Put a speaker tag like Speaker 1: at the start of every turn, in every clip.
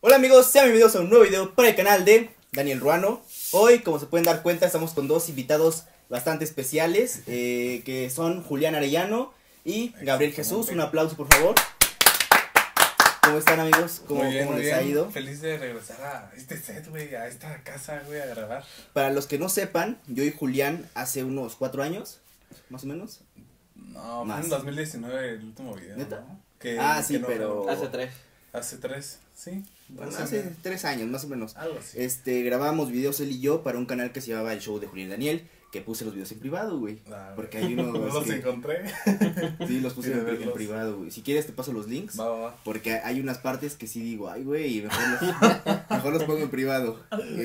Speaker 1: Hola amigos, sean bienvenidos a un nuevo video para el canal de Daniel Ruano. Hoy, como se pueden dar cuenta, estamos con dos invitados bastante especiales, que son Julián Arellano y Gabriel Jesús. Un aplauso, por favor. ¿Cómo están, amigos? ¿Cómo les ha ido?
Speaker 2: Feliz de regresar a este set, güey, a esta casa, güey, a grabar.
Speaker 1: Para los que no sepan, yo y Julián hace unos 4 años, más o menos.
Speaker 2: No,
Speaker 1: Más.
Speaker 2: fue en 2019 el último video,
Speaker 1: ¿Neta?
Speaker 2: ¿no?
Speaker 1: Sí,
Speaker 2: que no,
Speaker 1: pero...
Speaker 3: Hace 3.
Speaker 2: Hace 3, sí.
Speaker 1: Bueno, hace 3 años, más o menos.
Speaker 2: Algo así.
Speaker 1: Grabábamos videos él y yo para un canal que se llamaba El Show de Julián y Daniel, que puse los videos en privado, güey. Porque hay unos...
Speaker 2: No los encontré.
Speaker 1: Sí, los puse
Speaker 2: Quiero
Speaker 1: en
Speaker 2: verlos.
Speaker 1: privado, güey. Si quieres te paso los links.
Speaker 2: Va.
Speaker 1: Porque hay unas partes que sí digo, ay, güey, mejor los pongo en privado.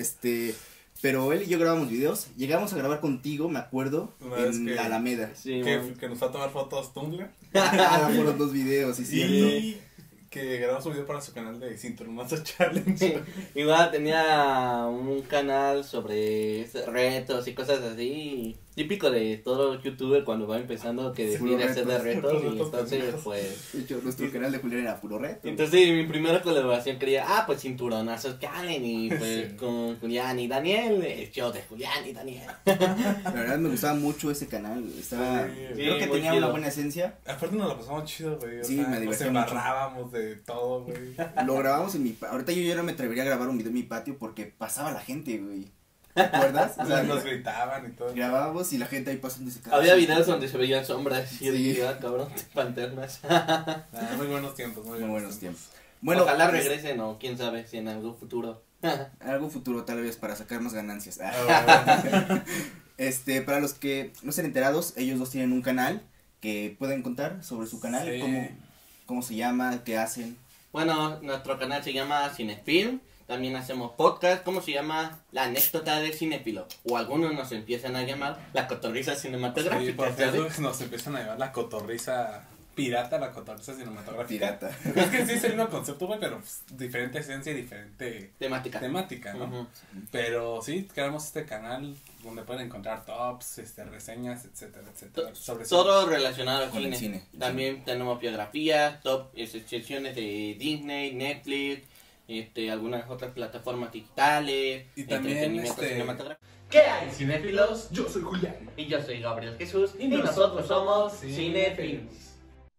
Speaker 1: Pero él y yo grabamos videos. Llegamos a grabar contigo, me acuerdo,
Speaker 2: Una vez
Speaker 1: en
Speaker 2: que-
Speaker 1: la Alameda.
Speaker 3: Sí,
Speaker 2: Que nos fue a tomar fotos Tumblr.
Speaker 1: Fueron 2 videos, sí, cierto.
Speaker 2: Y que grabamos un video para su canal de Cinturonazo Challenge.
Speaker 3: igual tenía un canal sobre retos y cosas así. Típico de todo youtuber cuando va empezando que
Speaker 1: Puro
Speaker 3: decide hacer de
Speaker 1: retos,
Speaker 3: retos.
Speaker 2: puros
Speaker 3: Y
Speaker 2: retos
Speaker 3: entonces,
Speaker 2: pendejos.
Speaker 3: pues.
Speaker 1: De hecho, nuestro canal de Julián era puro reto.
Speaker 3: Entonces, mi primera colaboración quería, pues cinturonazos Challenge. Y pues
Speaker 2: Sí.
Speaker 3: con Julián y Daniel, el show de Julián y Daniel.
Speaker 1: La verdad me gustaba mucho ese canal. Estaba,
Speaker 2: Sí,
Speaker 1: creo que
Speaker 3: muy
Speaker 1: tenía
Speaker 3: chido.
Speaker 1: una buena esencia.
Speaker 2: Aparte nos la pasamos chido, güey.
Speaker 1: Sí, me
Speaker 2: nos
Speaker 1: divertí mucho.
Speaker 2: embarrábamos de todo, güey.
Speaker 1: Lo grabamos en mi patio. Ahorita yo ya no me atrevería a grabar un video en mi patio porque pasaba la gente, güey. ¿Te acuerdas? O sea,
Speaker 2: Nos gritaban y todo.
Speaker 1: grabábamos y la gente ahí pasando y se quedaba
Speaker 3: Había
Speaker 1: así.
Speaker 3: videos donde se veían sombras. Y yo
Speaker 1: Sí.
Speaker 3: dije, cabrón, panternas.
Speaker 2: Muy buenos tiempos,
Speaker 1: Muy buenos tiempos.
Speaker 3: Bueno, ojalá
Speaker 1: pues,
Speaker 3: regresen o quién sabe si en algún futuro.
Speaker 1: en algún futuro tal vez para sacar más ganancias.
Speaker 2: Ah,
Speaker 1: Para los que no estén enterados, ellos dos tienen un canal que pueden contar sobre su canal,
Speaker 2: Sí.
Speaker 1: cómo se llama, qué hacen.
Speaker 3: Bueno, nuestro canal se llama Cinefilm. También hacemos podcast. ¿Cómo se llama? La anécdota del cinéfilo. O algunos nos empiezan a llamar la cotorriza
Speaker 2: Sí,
Speaker 3: cinematográfica.
Speaker 2: por
Speaker 3: ¿sabes?
Speaker 2: Facebook nos empiezan a llevar la cotorriza pirata, la cotorriza cinematográfica.
Speaker 1: Pirata.
Speaker 2: Es que sí es el mismo concepto, güey, pero pues, diferente esencia y diferente
Speaker 3: Temática.
Speaker 2: temática, ¿no?
Speaker 3: Ujú.
Speaker 2: Pero sí, creamos este canal donde pueden encontrar tops, reseñas, etcétera, etcétera. Sobre
Speaker 3: Todo relacionado al
Speaker 1: Con el
Speaker 3: cine.
Speaker 1: cine.
Speaker 3: También tenemos biografías, top secciones de Disney, Netflix, algunas otras plataformas digitales,
Speaker 2: Y también,
Speaker 3: entretenimiento
Speaker 2: este-
Speaker 3: cinematográfico. ¿Qué hay, cinéfilos?
Speaker 2: Yo soy Julián.
Speaker 3: Y yo soy Gabriel Jesús
Speaker 2: Y nosotros somos
Speaker 3: Cinefilms.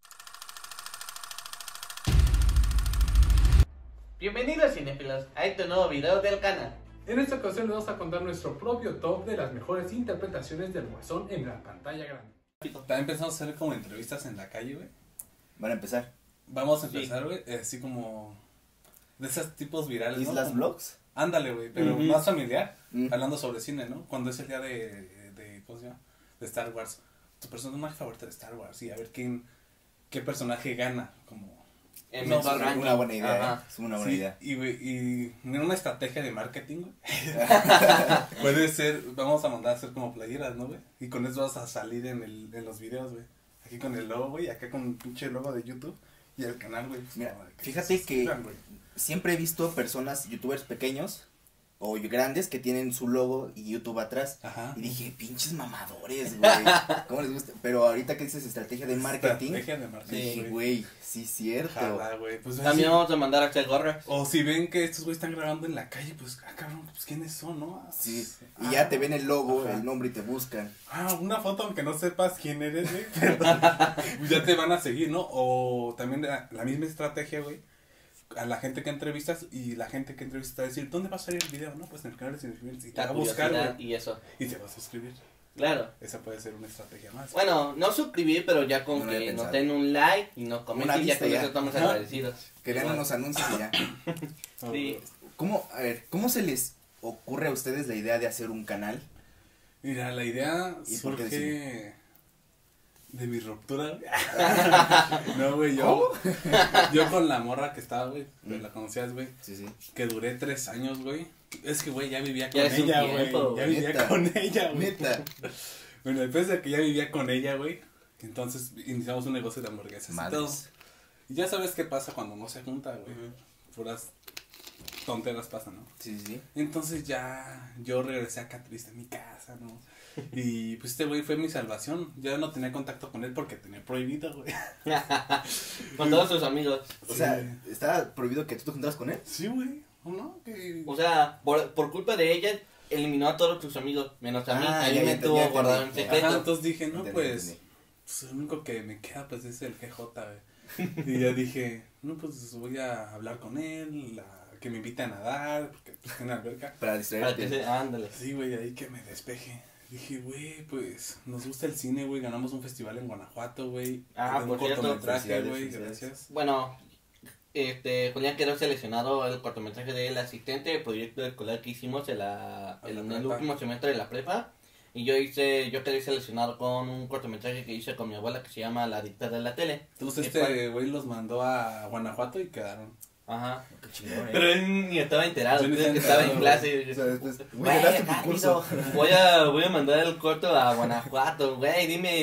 Speaker 3: Bienvenidos cinéfilos a este nuevo video del canal.
Speaker 4: En esta ocasión les vamos a contar nuestro propio top de las mejores interpretaciones del Guasón en la pantalla grande.
Speaker 2: También pensamos hacer como entrevistas en la calle, güey.
Speaker 1: Van a empezar.
Speaker 2: Vamos a empezar, güey, así como de esos tipos virales, ¿no?
Speaker 1: Islas
Speaker 2: Como-
Speaker 1: Vlogs.
Speaker 2: Ándale, güey, pero
Speaker 3: Ujú.
Speaker 2: más familiar,
Speaker 1: Mm.
Speaker 2: hablando sobre cine, ¿no? Cuando es el día de ¿cómo se llama? De Star Wars. Tu personaje favorito de Star Wars, y a ver qué personaje gana, como...
Speaker 3: En
Speaker 2: No,
Speaker 3: nuestro
Speaker 2: es
Speaker 3: ranking.
Speaker 1: Una buena idea,
Speaker 3: Ajá.
Speaker 1: es una buena
Speaker 2: Sí,
Speaker 1: idea.
Speaker 2: y, güey, y una estrategia de marketing, güey. Puede ser, vamos a mandar a hacer como playeras, ¿no, güey? Y con eso vas a salir en los videos, güey. Aquí con el logo, güey, acá con el pinche logo de YouTube y el canal, güey. Pues,
Speaker 1: Mira,
Speaker 2: para que
Speaker 1: fíjate
Speaker 2: se
Speaker 1: que-
Speaker 2: suscriban, güey.
Speaker 1: Siempre he visto personas, youtubers pequeños o grandes que tienen su logo y YouTube atrás.
Speaker 2: Ajá.
Speaker 1: Y dije, pinches mamadores, güey. ¿Cómo les gusta? Pero ahorita que dices estrategia de marketing,
Speaker 2: Estrategia de marketing,
Speaker 1: dije, güey, sí, cierto.
Speaker 2: Ojalá, güey. Pues,
Speaker 3: También
Speaker 2: así-
Speaker 3: vamos a mandar a hacer gorras.
Speaker 2: O si ven que estos güeyes están grabando en la calle, pues, cabrón, pues, ¿quiénes son, no?
Speaker 1: Sí,
Speaker 2: Ah,
Speaker 1: y ya te ven el logo,
Speaker 2: ajá.
Speaker 1: el nombre y te buscan.
Speaker 2: Una foto aunque no sepas quién eres, güey, pero ya te van a seguir, ¿no? O también la misma estrategia, güey, a la gente que entrevistas, y la gente que entrevistas te va a decir, ¿dónde va a salir el video? No, pues en el canal de Cinefilms, y te va
Speaker 3: La
Speaker 2: a buscar,
Speaker 3: curiosidad
Speaker 2: güey,
Speaker 3: y eso.
Speaker 2: y te va a suscribir.
Speaker 3: Claro.
Speaker 2: Esa puede ser una estrategia más.
Speaker 3: Bueno, no suscribir, pero ya con
Speaker 1: No lo había
Speaker 3: que nos
Speaker 1: pensado.
Speaker 3: den un like y nos comenten,
Speaker 1: Una
Speaker 3: ya
Speaker 1: vista
Speaker 3: con
Speaker 1: ya.
Speaker 3: eso estamos
Speaker 2: Ajá.
Speaker 3: agradecidos.
Speaker 1: Que vean
Speaker 3: Igual.
Speaker 1: unos anuncios y ya.
Speaker 3: Sí.
Speaker 1: ¿Cómo se les ocurre a ustedes la idea de hacer un canal?
Speaker 2: Mira, la idea
Speaker 1: ¿Y por qué
Speaker 2: surge de mi ruptura, güey. No, güey, yo con la morra que estaba, güey, la conocías, güey,
Speaker 1: Sí, sí.
Speaker 2: que duré 3 años, güey. Es que, güey, ya vivía con
Speaker 3: Ya es un
Speaker 2: ella, güey.
Speaker 3: tiempo,
Speaker 2: Ya
Speaker 3: güey.
Speaker 2: vivía
Speaker 1: Neta.
Speaker 2: con ella, güey.
Speaker 1: Neta.
Speaker 2: Bueno, después de que ya vivía con ella, güey, entonces iniciamos un negocio de hamburguesas y todo.
Speaker 1: Madres.
Speaker 2: Y ya sabes qué pasa cuando no se junta, güey.
Speaker 3: Ujú.
Speaker 2: Puras tonteras pasan, ¿no?
Speaker 1: Sí, sí, sí.
Speaker 2: Entonces ya yo regresé acá triste a mi casa, ¿no? Y pues este güey fue mi salvación. Ya no tenía contacto con él porque tenía prohibido, güey.
Speaker 3: Con todos sus amigos.
Speaker 1: O sea, ¿está prohibido que tú te juntaras con él?
Speaker 2: Sí, güey. ¿O no? Que...
Speaker 3: O sea, por culpa de ella, eliminó a todos sus amigos, menos a mí.
Speaker 1: Ah,
Speaker 3: A mí
Speaker 1: ya,
Speaker 3: me
Speaker 1: ya
Speaker 3: tuvo
Speaker 1: entendí.
Speaker 3: guardado en
Speaker 2: Ajá,
Speaker 3: secreto.
Speaker 2: entonces dije, no,
Speaker 1: Entendí,
Speaker 2: pues,
Speaker 1: entendí.
Speaker 2: pues lo único que me queda pues es el GJ, güey. Y ya dije, no, pues voy a hablar con él, que me invite a nadar, porque pues tiene alberca.
Speaker 1: Para
Speaker 3: Para que
Speaker 1: distraerte.
Speaker 3: se... Ándale.
Speaker 2: Sí, güey, ahí que me despeje. Dije, güey, pues nos gusta el cine, güey, ganamos un festival en Guanajuato, güey.
Speaker 3: Ah,
Speaker 2: de un
Speaker 3: por cierto.
Speaker 2: cortometraje,
Speaker 1: Felicidades,
Speaker 2: güey,
Speaker 1: felicidades.
Speaker 2: gracias.
Speaker 3: Bueno, Julián quedó seleccionado el cortometraje del asistente del proyecto escolar que hicimos en el
Speaker 2: prepa.
Speaker 3: último semestre de la prepa. Y yo quedé seleccionado con un cortometraje que hice con mi abuela que se llama La Adicta de la Tele.
Speaker 2: Entonces
Speaker 3: ¿Qué
Speaker 2: este güey los mandó a Guanajuato y quedaron.
Speaker 3: Ajá.
Speaker 1: Qué chingón,
Speaker 3: Pero él ni estaba enterado,
Speaker 2: Yo ni
Speaker 3: creo que
Speaker 2: estaba
Speaker 3: estaba en
Speaker 2: enterado,
Speaker 3: clase.
Speaker 1: O sea, después, güey,
Speaker 3: Güey,
Speaker 1: ganaste tu
Speaker 3: rápido,
Speaker 1: curso.
Speaker 3: voy a mandar el corto a Guanajuato, güey, dime,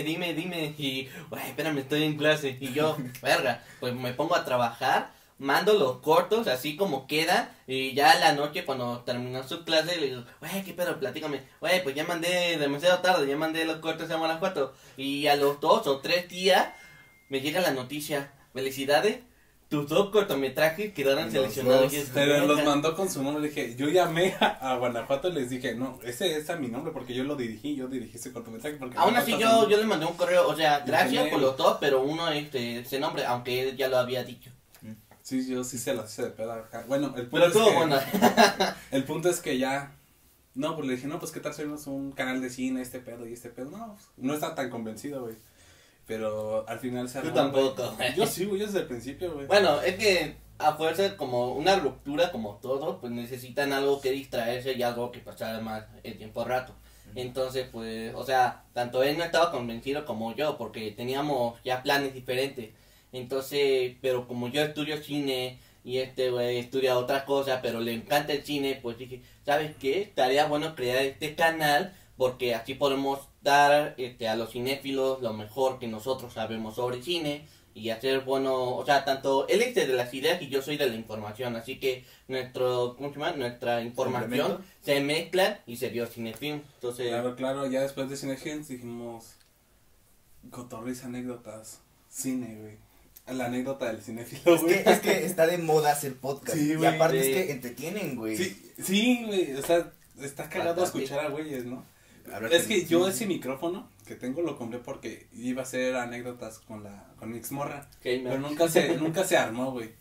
Speaker 3: y, güey, espérame, estoy en clase, y yo, verga, pues me pongo a trabajar, mando los cortos, así como queda, y ya a la noche, cuando terminó su clase, le digo, güey, qué pedo, platícame, güey, pues ya mandé demasiado tarde, ya mandé los cortos a Guanajuato, y a los 2 o 3 días, me llega la noticia, felicidades, tus 2 cortometrajes quedaron
Speaker 1: Los
Speaker 3: seleccionados.
Speaker 1: dos.
Speaker 3: Y es,
Speaker 2: Pero los
Speaker 3: verga.
Speaker 2: mandó con su nombre, le dije, yo llamé a Guanajuato y les dije, no, ese es a mi nombre porque yo dirigí ese cortometraje. Porque
Speaker 3: Aún
Speaker 2: me
Speaker 3: así
Speaker 2: falta su-
Speaker 3: yo le mandé un correo, o sea, gracias
Speaker 2: Ingeniero.
Speaker 3: por los dos, pero uno ese nombre, aunque él ya lo había dicho.
Speaker 2: Sí, yo sí se las hice de pedo acá. Bueno, el punto
Speaker 3: Pero
Speaker 2: es
Speaker 3: estuvo
Speaker 2: que,
Speaker 3: bueno.
Speaker 2: el punto es que ya, no, pues le dije, no, pues qué tal si hacemos un canal de cine, este pedo y este pedo. No, pues, no está tan convencido, güey. Pero al final se
Speaker 3: Tú
Speaker 2: armó,
Speaker 3: tampoco,
Speaker 2: güey.
Speaker 3: güey.
Speaker 2: Yo sí, güey, desde el principio, güey.
Speaker 3: Bueno, es que a fuerza como una ruptura como todo, pues necesitan algo que distraerse y algo que pasar más el tiempo rato. Entonces, pues, o sea, tanto él no estaba convencido como yo, porque teníamos ya planes diferentes. Entonces, pero como yo estudio cine y güey estudia otra cosa, pero le encanta el cine, pues dije, ¿sabes qué? Estaría bueno crear este canal porque así podemos dar a los cinéfilos lo mejor que nosotros sabemos sobre cine y hacer bueno, o sea, tanto él es de las ideas y yo soy de la información, así que ¿cómo se llama? Nuestra información
Speaker 1: ¿Complemento?
Speaker 3: se mezcla y se dio Cinefilm. Entonces,
Speaker 2: Claro, ya después de Cinegents dijimos, cotorriza anécdotas, cine, güey. La anécdota del cinéfilo,
Speaker 1: Es
Speaker 2: güey.
Speaker 1: que está de moda hacer podcast.
Speaker 2: Sí,
Speaker 1: y
Speaker 2: güey,
Speaker 1: aparte
Speaker 3: sí.
Speaker 1: es que entretienen, güey.
Speaker 2: Sí, güey, o sea, está cagado
Speaker 3: Bastante.
Speaker 2: escuchar a güeyes, ¿no?
Speaker 1: Hablar
Speaker 2: Es
Speaker 1: con-
Speaker 2: que yo ese micrófono que tengo lo compré porque iba a hacer anécdotas con mi exmorra,
Speaker 3: gamer.
Speaker 2: pero nunca se armó, güey.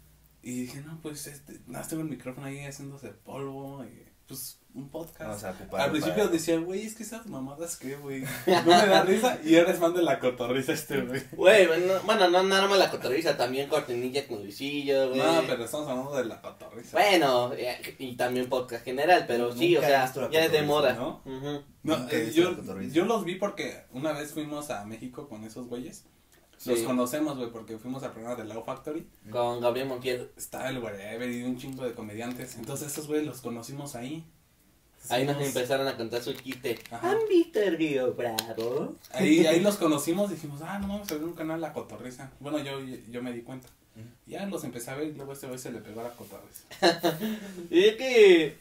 Speaker 2: Y dije, no, pues nada, tengo el micrófono ahí haciéndose polvo y pues un podcast.
Speaker 1: Vamos a ocupar.
Speaker 2: Al principio decía, güey, es que esas mamadas que, güey, no me da risa y ahora es fan de la cotorriza güey.
Speaker 3: Güey, bueno, no nada más la cotorriza, también cortinilla con Luisillo, güey.
Speaker 2: No, pero estamos hablando de la cotorriza.
Speaker 3: Bueno, y también podcast general, pero
Speaker 1: Nunca
Speaker 3: sí, o
Speaker 1: he
Speaker 3: sea,
Speaker 1: visto la
Speaker 3: ya es de
Speaker 1: cotorriza,
Speaker 3: moda.
Speaker 2: ¿no?
Speaker 3: Ujú.
Speaker 2: No,
Speaker 1: Nunca he visto la
Speaker 2: yo,
Speaker 1: cotorriza.
Speaker 2: yo los vi porque una vez fuimos a México con esos güeyes. Los
Speaker 3: Sí.
Speaker 2: conocemos, güey, porque fuimos al programa de Lao Factory.
Speaker 3: Con Gabriel Montiel.
Speaker 2: Estaba el Wherever y un chingo de comediantes. Entonces esos güeyes los conocimos ahí.
Speaker 3: Ahí nos
Speaker 2: Fuimos-
Speaker 3: empezaron a contar su chiste.
Speaker 2: Ajá.
Speaker 3: ¿Han visto el Río Bravo?
Speaker 2: Ahí los conocimos, dijimos, no vamos a ver un canal La Cotorriza. Bueno, yo me di cuenta. Ya los empecé a ver y luego este güey se le pegó a La Cotorriza.
Speaker 3: Y es que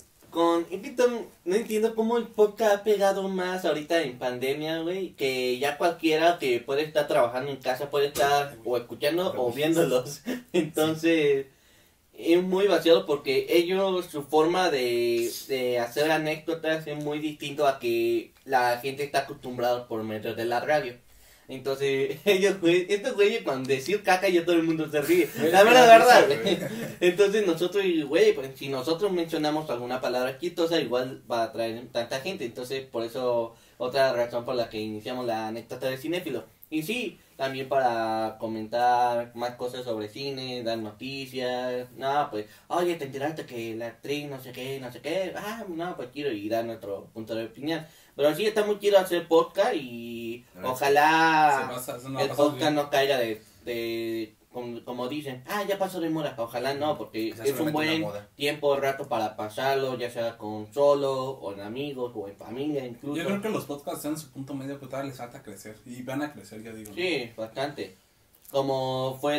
Speaker 3: no entiendo cómo el podcast ha pegado más ahorita en pandemia, güey, que ya cualquiera que puede estar trabajando en casa puede estar o escuchando o viéndolos. Entonces, es muy vaciado porque ellos, su forma de hacer anécdotas es muy distinto a que la gente está acostumbrada por medio de la radio. Entonces, estos güeyes, cuando decir caca, ya todo el mundo se ríe. La verdad, güey. Entonces, nosotros, güey, pues si nosotros mencionamos alguna palabra chistosa, igual va a atraer tanta gente. Entonces, por eso, otra razón por la que iniciamos la anécdota de cinéfilo. Y sí, también para comentar más cosas sobre cine, dar noticias. No, pues, oye, te enteraste que la actriz no sé qué. Ah, no, pues quiero y dar nuestro punto de opinión. Pero sí, está muy chido hacer podcast y ojalá
Speaker 2: Se
Speaker 3: el podcast no caiga como dicen, ya pasó de moda. Ojalá no, porque
Speaker 1: O sea,
Speaker 3: es un
Speaker 1: solamente una
Speaker 3: buen
Speaker 1: moda.
Speaker 3: tiempo, rato para pasarlo, ya sea con solo, o en amigos, o en familia incluso.
Speaker 2: Yo creo que los podcasts están en su punto medio, pero todavía les falta crecer. Y van a crecer, ya digo.
Speaker 3: Sí, bastante. como fue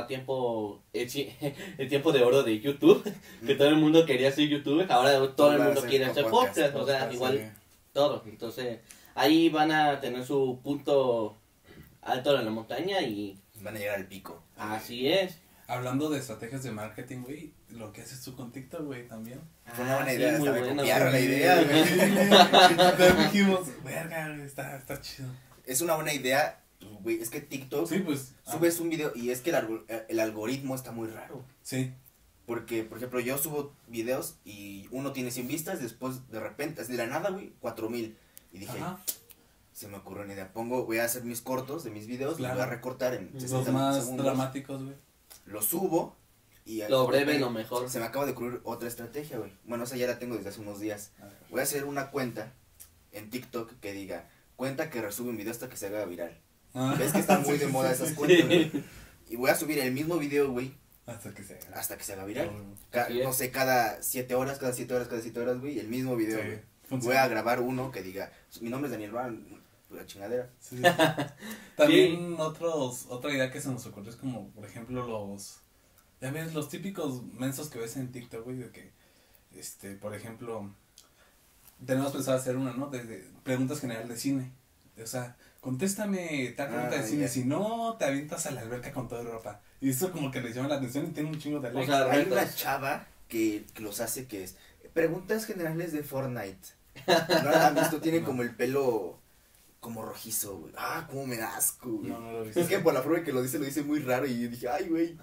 Speaker 3: el tiempo de oro de YouTube, que todo el mundo quería ser youtuber, ahora todo el mundo quiere hacer podcast, o sea, igual
Speaker 2: sí.
Speaker 3: todo. Entonces, ahí van a tener su punto alto en la montaña y
Speaker 1: Van a llegar al pico.
Speaker 3: así es.
Speaker 2: Hablando de estrategias de marketing, güey, lo que haces tú con TikTok, güey, también.
Speaker 1: Fue una buena
Speaker 3: sí,
Speaker 1: idea,
Speaker 3: muy
Speaker 1: hasta me
Speaker 3: bueno,
Speaker 1: copiaron la
Speaker 3: güey.
Speaker 1: idea, güey.
Speaker 2: Entonces dijimos, verga, güey, está chido.
Speaker 1: Es una buena idea, güey, es que TikTok
Speaker 2: Sí, pues.
Speaker 1: subes un video y es que el algoritmo está muy raro.
Speaker 2: Sí.
Speaker 1: Porque, por ejemplo, yo subo videos y uno tiene 100 vistas, después de repente, así de la nada, güey, 4000. Y dije,
Speaker 2: Ajá.
Speaker 1: se me ocurrió una idea, voy a hacer mis cortos de mis videos,
Speaker 2: Claro.
Speaker 1: los voy a recortar en
Speaker 2: Los
Speaker 1: 60
Speaker 2: más
Speaker 1: segundos,
Speaker 2: dramáticos, güey.
Speaker 1: lo subo y
Speaker 3: Lo breve, lo mejor.
Speaker 1: Se me acaba de ocurrir otra estrategia, güey. Bueno, esa ya la tengo desde hace unos días.
Speaker 2: A ver.
Speaker 1: Voy a hacer una cuenta en TikTok que diga, cuenta que resube un video hasta que se haga viral.
Speaker 2: Ah.
Speaker 1: ¿Ves que están muy
Speaker 2: Sí,
Speaker 1: de
Speaker 2: sí,
Speaker 1: moda
Speaker 2: sí,
Speaker 1: esas
Speaker 2: sí.
Speaker 1: cuentas, güey? Y voy a subir el mismo video, güey,
Speaker 2: Hasta que se haga.
Speaker 1: hasta que se haga viral.
Speaker 3: Así es.
Speaker 1: No sé, cada 7 horas, güey, el mismo video,
Speaker 2: Sí,
Speaker 1: güey.
Speaker 2: funciona.
Speaker 1: Voy a grabar uno que diga, mi nombre es Daniel Van, la chingadera.
Speaker 2: Sí. También otra idea que se nos ocurrió es como, por ejemplo, ya ves, los típicos mensos que ves en TikTok, güey, de que, por ejemplo, tenemos pensado hacer una, ¿no? De preguntas generales de cine. O sea, contéstame tal pregunta de cine,
Speaker 1: ya.
Speaker 2: si no, te avientas a la alberca con toda ropa. Y eso como que les llama la atención y tiene un chingo de
Speaker 3: O
Speaker 2: likes.
Speaker 3: sea,
Speaker 1: Hay
Speaker 3: retos.
Speaker 1: una chava que los hace que es, preguntas generales de Fortnite. ¿No la han visto? Tiene
Speaker 2: No.
Speaker 1: como el pelo como rojizo, güey. Ah, cómo me da asco, güey.
Speaker 2: No, no lo he visto.
Speaker 1: Es que por la forma que lo dice muy raro y yo dije, ay, güey.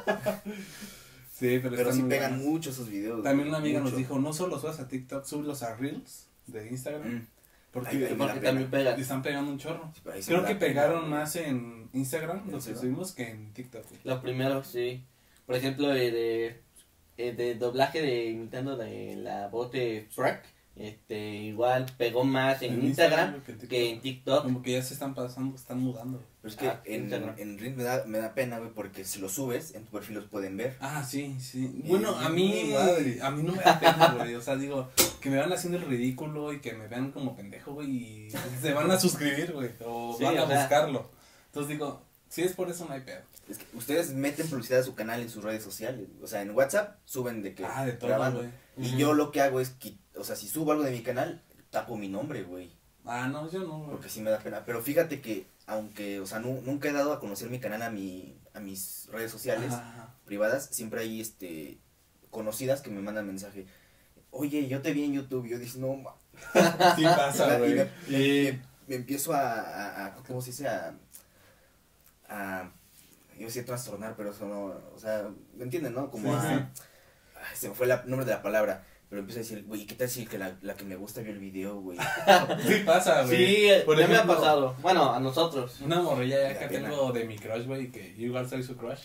Speaker 2: Sí,
Speaker 1: Pero
Speaker 2: están
Speaker 1: sí
Speaker 2: muy
Speaker 1: pegan
Speaker 2: buenas.
Speaker 1: mucho esos videos.
Speaker 2: También una
Speaker 1: güey,
Speaker 2: amiga
Speaker 1: mucho.
Speaker 2: nos dijo, no solo subas a TikTok, súbelos a Reels de Instagram.
Speaker 1: Mm,
Speaker 2: Porque
Speaker 1: Ay, me da
Speaker 3: Porque
Speaker 1: pena.
Speaker 3: también pegan.
Speaker 2: están pegando un chorro.
Speaker 1: sí, pero ahí se
Speaker 2: Creo
Speaker 1: me
Speaker 2: que
Speaker 1: da pena,
Speaker 2: pegaron
Speaker 1: güey.
Speaker 2: más en Instagram,
Speaker 1: ¿En
Speaker 2: los que
Speaker 1: serio?
Speaker 2: subimos, que en TikTok. güey.
Speaker 3: Los primeros, sí. Por ejemplo, de doblaje de imitando de la voz de Shrek, igual pegó más en Instagram que en TikTok.
Speaker 2: Como que ya se están pasando, están mudando.
Speaker 1: Pero es que en
Speaker 3: Instagram.
Speaker 1: Reels me da pena, güey, porque si lo subes, en tu perfil los pueden ver.
Speaker 2: Ah, sí, sí. Bueno, a
Speaker 1: mi
Speaker 2: mí,
Speaker 1: madre.
Speaker 2: a mí no me da pena, güey. O sea, digo, que me van haciendo el ridículo y que me vean como pendejo, güey, y se van a suscribir, güey, o
Speaker 3: Sí,
Speaker 2: van a
Speaker 3: o sea.
Speaker 2: buscarlo. Entonces digo, si es por eso no hay pedo.
Speaker 1: Es que ustedes meten publicidad a su canal en sus redes sociales. O sea, en WhatsApp suben de que
Speaker 2: Ah, de todo,
Speaker 1: grabando.
Speaker 2: güey.
Speaker 1: Y
Speaker 3: Ujú.
Speaker 1: yo lo que hago es, o sea, si subo algo de mi canal, tapo mi nombre, güey.
Speaker 2: Ah, no, yo no, güey.
Speaker 1: Porque sí me da pena. Pero fíjate que, aunque, o sea, nunca he dado a conocer mi canal a mis redes sociales
Speaker 2: Ajá.
Speaker 1: privadas, siempre hay, conocidas que me mandan mensaje. Oye, yo te vi en YouTube. Y yo dije, no, ma.
Speaker 2: Sí pasa,
Speaker 1: Y
Speaker 2: güey.
Speaker 1: me empiezo a ¿cómo se dice? Yo decía trastornar, pero eso no, o sea, ¿me entienden, no? Como
Speaker 2: Sí, sí.
Speaker 1: ay, se me fue el nombre de la palabra, pero empiezo a decir, güey, ¿qué tal si que la que me gusta vio el video, güey?
Speaker 2: Sí pasa, güey.
Speaker 3: Sí,
Speaker 2: Por
Speaker 3: ya me ha
Speaker 2: ejemplo,
Speaker 3: pasado. Bueno, a nosotros.
Speaker 2: Una morrilla
Speaker 1: Me
Speaker 2: ya
Speaker 1: da
Speaker 2: que
Speaker 1: pena.
Speaker 2: tengo de mi crush, güey, que yo igual soy su crush.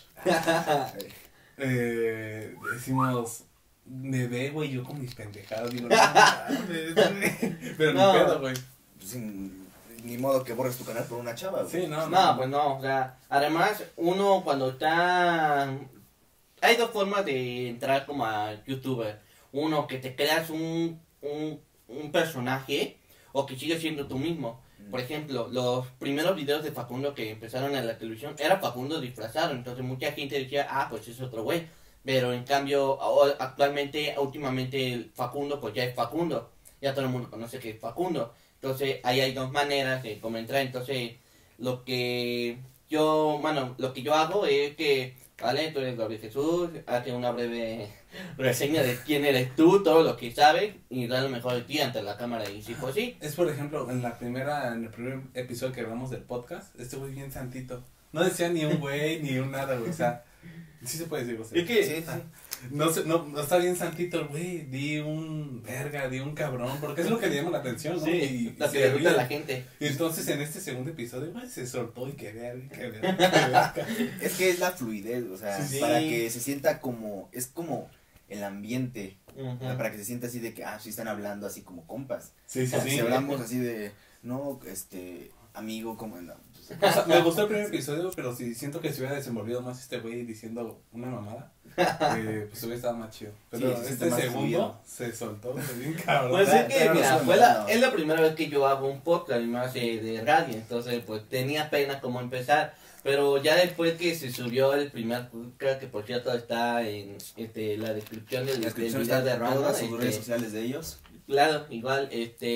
Speaker 2: Decimos, me ve, güey, yo con mis pendejadas, digo, no, mames, güey. Pero
Speaker 3: No.
Speaker 2: ni pedo, güey.
Speaker 1: Pues, ni modo que borres tu canal por una chava, güey.
Speaker 2: Sí, no,
Speaker 3: No, pues no, o sea, además uno cuando está... Hay dos formas de entrar como a YouTuber. Uno, que te creas un personaje o que sigues siendo tú mismo. Por ejemplo, los primeros videos de Facundo que empezaron en la televisión era Facundo disfrazado, entonces mucha gente decía, ah, pues es otro güey. Pero en cambio, actualmente, últimamente, Facundo pues ya es Facundo. Ya todo el mundo conoce que es Facundo. Entonces, ahí hay dos maneras de cómo entrar. Entonces, lo que yo hago es que, vale, tú eres Gabriel Jesús, hazte una breve reseña de quién eres tú, todo lo que sabes, y dar lo mejor de ti ante la cámara. Y si pues sí,
Speaker 2: Es por ejemplo, en el primer episodio que hablamos del podcast, este güey bien santito. No decía ni un güey, ni un nada, güey, o sea, sí se puede decir, o sea.
Speaker 3: es que...
Speaker 1: Sí, sí.
Speaker 2: No está bien santito el güey, di un verga, di un cabrón, porque es lo que le llama la atención, ¿no?
Speaker 3: Sí, lo
Speaker 2: se
Speaker 3: que le gusta a
Speaker 2: ríe.
Speaker 3: la gente.
Speaker 2: Y entonces en este segundo episodio, güey, se soltó y que verga, que verga, que verga.
Speaker 1: Es que es la fluidez, o sea,
Speaker 3: Sí.
Speaker 1: para que se sienta como, es como el ambiente,
Speaker 3: Ujú.
Speaker 1: o sea, para que se sienta así de que, sí están hablando así como compas.
Speaker 2: Sí, sí,
Speaker 1: O sea,
Speaker 2: sí.
Speaker 1: si hablamos así de, no, amigo, ¿cómo anda?
Speaker 2: O sea, me gustó el primer episodio, pero sí siento que se hubiera desenvolvido más este güey diciendo una mamada, pues hubiera estado más chido. Pero
Speaker 1: Sí, se siente
Speaker 2: este
Speaker 1: más
Speaker 2: segundo
Speaker 1: fluido.
Speaker 2: se soltó, güey, bien cabrón.
Speaker 3: Pues es que,
Speaker 1: Pero no
Speaker 3: mira,
Speaker 1: suena, no.
Speaker 3: es la primera vez que yo hago un podcast y más de radio, entonces pues tenía pena como empezar, Pero ya después que se subió el primer podcast, que por cierto está en la descripción del
Speaker 1: La descripción
Speaker 3: video
Speaker 1: está
Speaker 3: de Rano,
Speaker 1: todas sus redes sociales de ellos.
Speaker 3: claro, igual,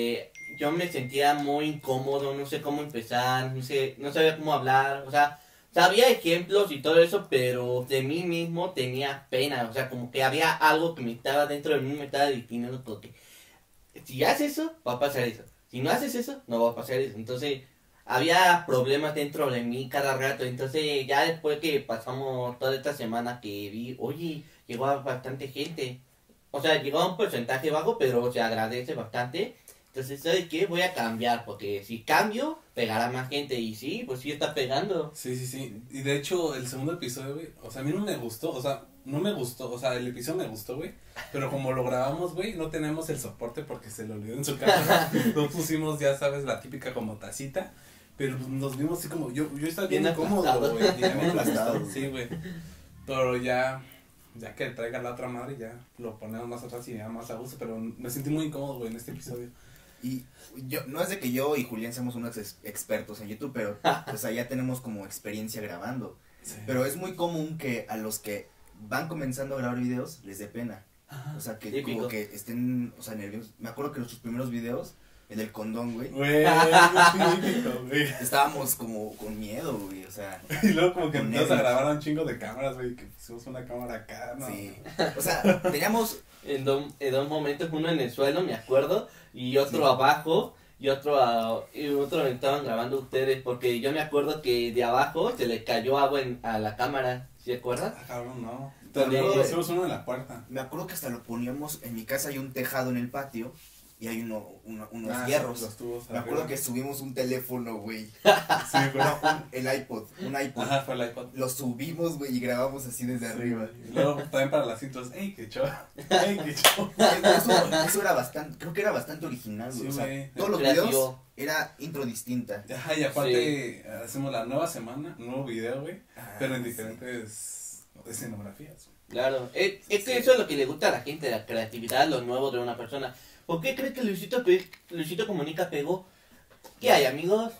Speaker 3: yo me sentía muy incómodo, no sé cómo empezar, no sabía cómo hablar, o sea, sabía ejemplos y todo eso, pero de mí mismo tenía pena, o sea, como que había algo que me estaba dentro de mí, me estaba diciendo porque si haces eso, va a pasar eso, si no haces eso, no va a pasar eso, entonces había problemas dentro de mí cada rato, entonces ya después que pasamos toda esta semana que vi, oye, llegó bastante gente, o sea, llegó a un porcentaje bajo, pero se agradece bastante. Entonces, ¿sabes qué? Voy a cambiar, porque si cambio, pegará más gente. Y sí, pues sí está pegando.
Speaker 2: Sí, sí, sí. Y de hecho, el segundo episodio, güey, o sea, a mí no me gustó, o sea, el episodio me gustó, güey. Pero como lo grabamos, güey, no tenemos el soporte porque se lo olvidó en su casa. Nos pusimos, ya sabes, la típica como tacita. Pero nos vimos así como, yo estaba bien
Speaker 3: Bien
Speaker 2: incómodo,
Speaker 3: aplastado.
Speaker 2: güey. Bien
Speaker 1: Bien
Speaker 2: aplastado.
Speaker 1: aplastado.
Speaker 2: Sí, güey. Pero ya que traiga la otra madre, ya lo ponemos más atrás y ya más a gusto. Pero me sentí muy incómodo, güey, en este episodio.
Speaker 1: Y yo, no es de que yo y Julián seamos unos expertos en YouTube, pero pues allá tenemos como experiencia grabando.
Speaker 2: Sí.
Speaker 1: Pero es muy común que a los que van comenzando a grabar videos les dé pena. O sea, que
Speaker 3: Típico.
Speaker 1: como que estén, o sea, nerviosos. Me acuerdo que nuestros primeros videos, el del condón, güey,
Speaker 2: Güey, típico, güey.
Speaker 1: estábamos como con miedo, güey, o sea,
Speaker 2: Y luego como que
Speaker 1: Con
Speaker 2: empezamos a
Speaker 1: nervios.
Speaker 2: grabar un chingo de cámaras, güey, que pusimos una cámara acá, ¿no?
Speaker 1: sí. O sea, teníamos,
Speaker 3: En dos momentos, uno en el suelo, me acuerdo, y otro abajo, y otro estaban grabando ustedes, porque yo me acuerdo que de abajo se le cayó agua a la cámara, ¿se acuerdan?
Speaker 2: Ah, cabrón, no.
Speaker 3: También-
Speaker 2: Pero pusimos uno en la puerta.
Speaker 1: me acuerdo que hasta lo poníamos, en mi casa hay un tejado en el patio y hay unos
Speaker 2: Ah,
Speaker 1: hierros.
Speaker 2: los tubos
Speaker 1: Me acuerdo
Speaker 2: arriba.
Speaker 1: que subimos un teléfono, güey.
Speaker 2: Sí, güey.
Speaker 1: No, el iPod, un iPod.
Speaker 2: Ajá, fue el iPod.
Speaker 1: Lo subimos, güey, y grabamos así desde arriba.
Speaker 2: Y luego también para las cintas, ¡ey, qué show! ¡Ey, qué show!
Speaker 1: Eso era bastante, creo que era bastante original, güey.
Speaker 2: Sí,
Speaker 1: O sea,
Speaker 2: güey.
Speaker 1: todos los
Speaker 3: Creativo.
Speaker 1: videos era intro distinta.
Speaker 2: Ajá, y aparte hacemos la nueva semana, un nuevo video, güey, pero en
Speaker 1: sí.
Speaker 2: diferentes escenografías, güey.
Speaker 3: Claro, es que eso es lo que le gusta a la gente, la creatividad, lo nuevo de una persona. ¿Por qué crees que Luisito Comunica pegó? ¿Qué hay, amigos?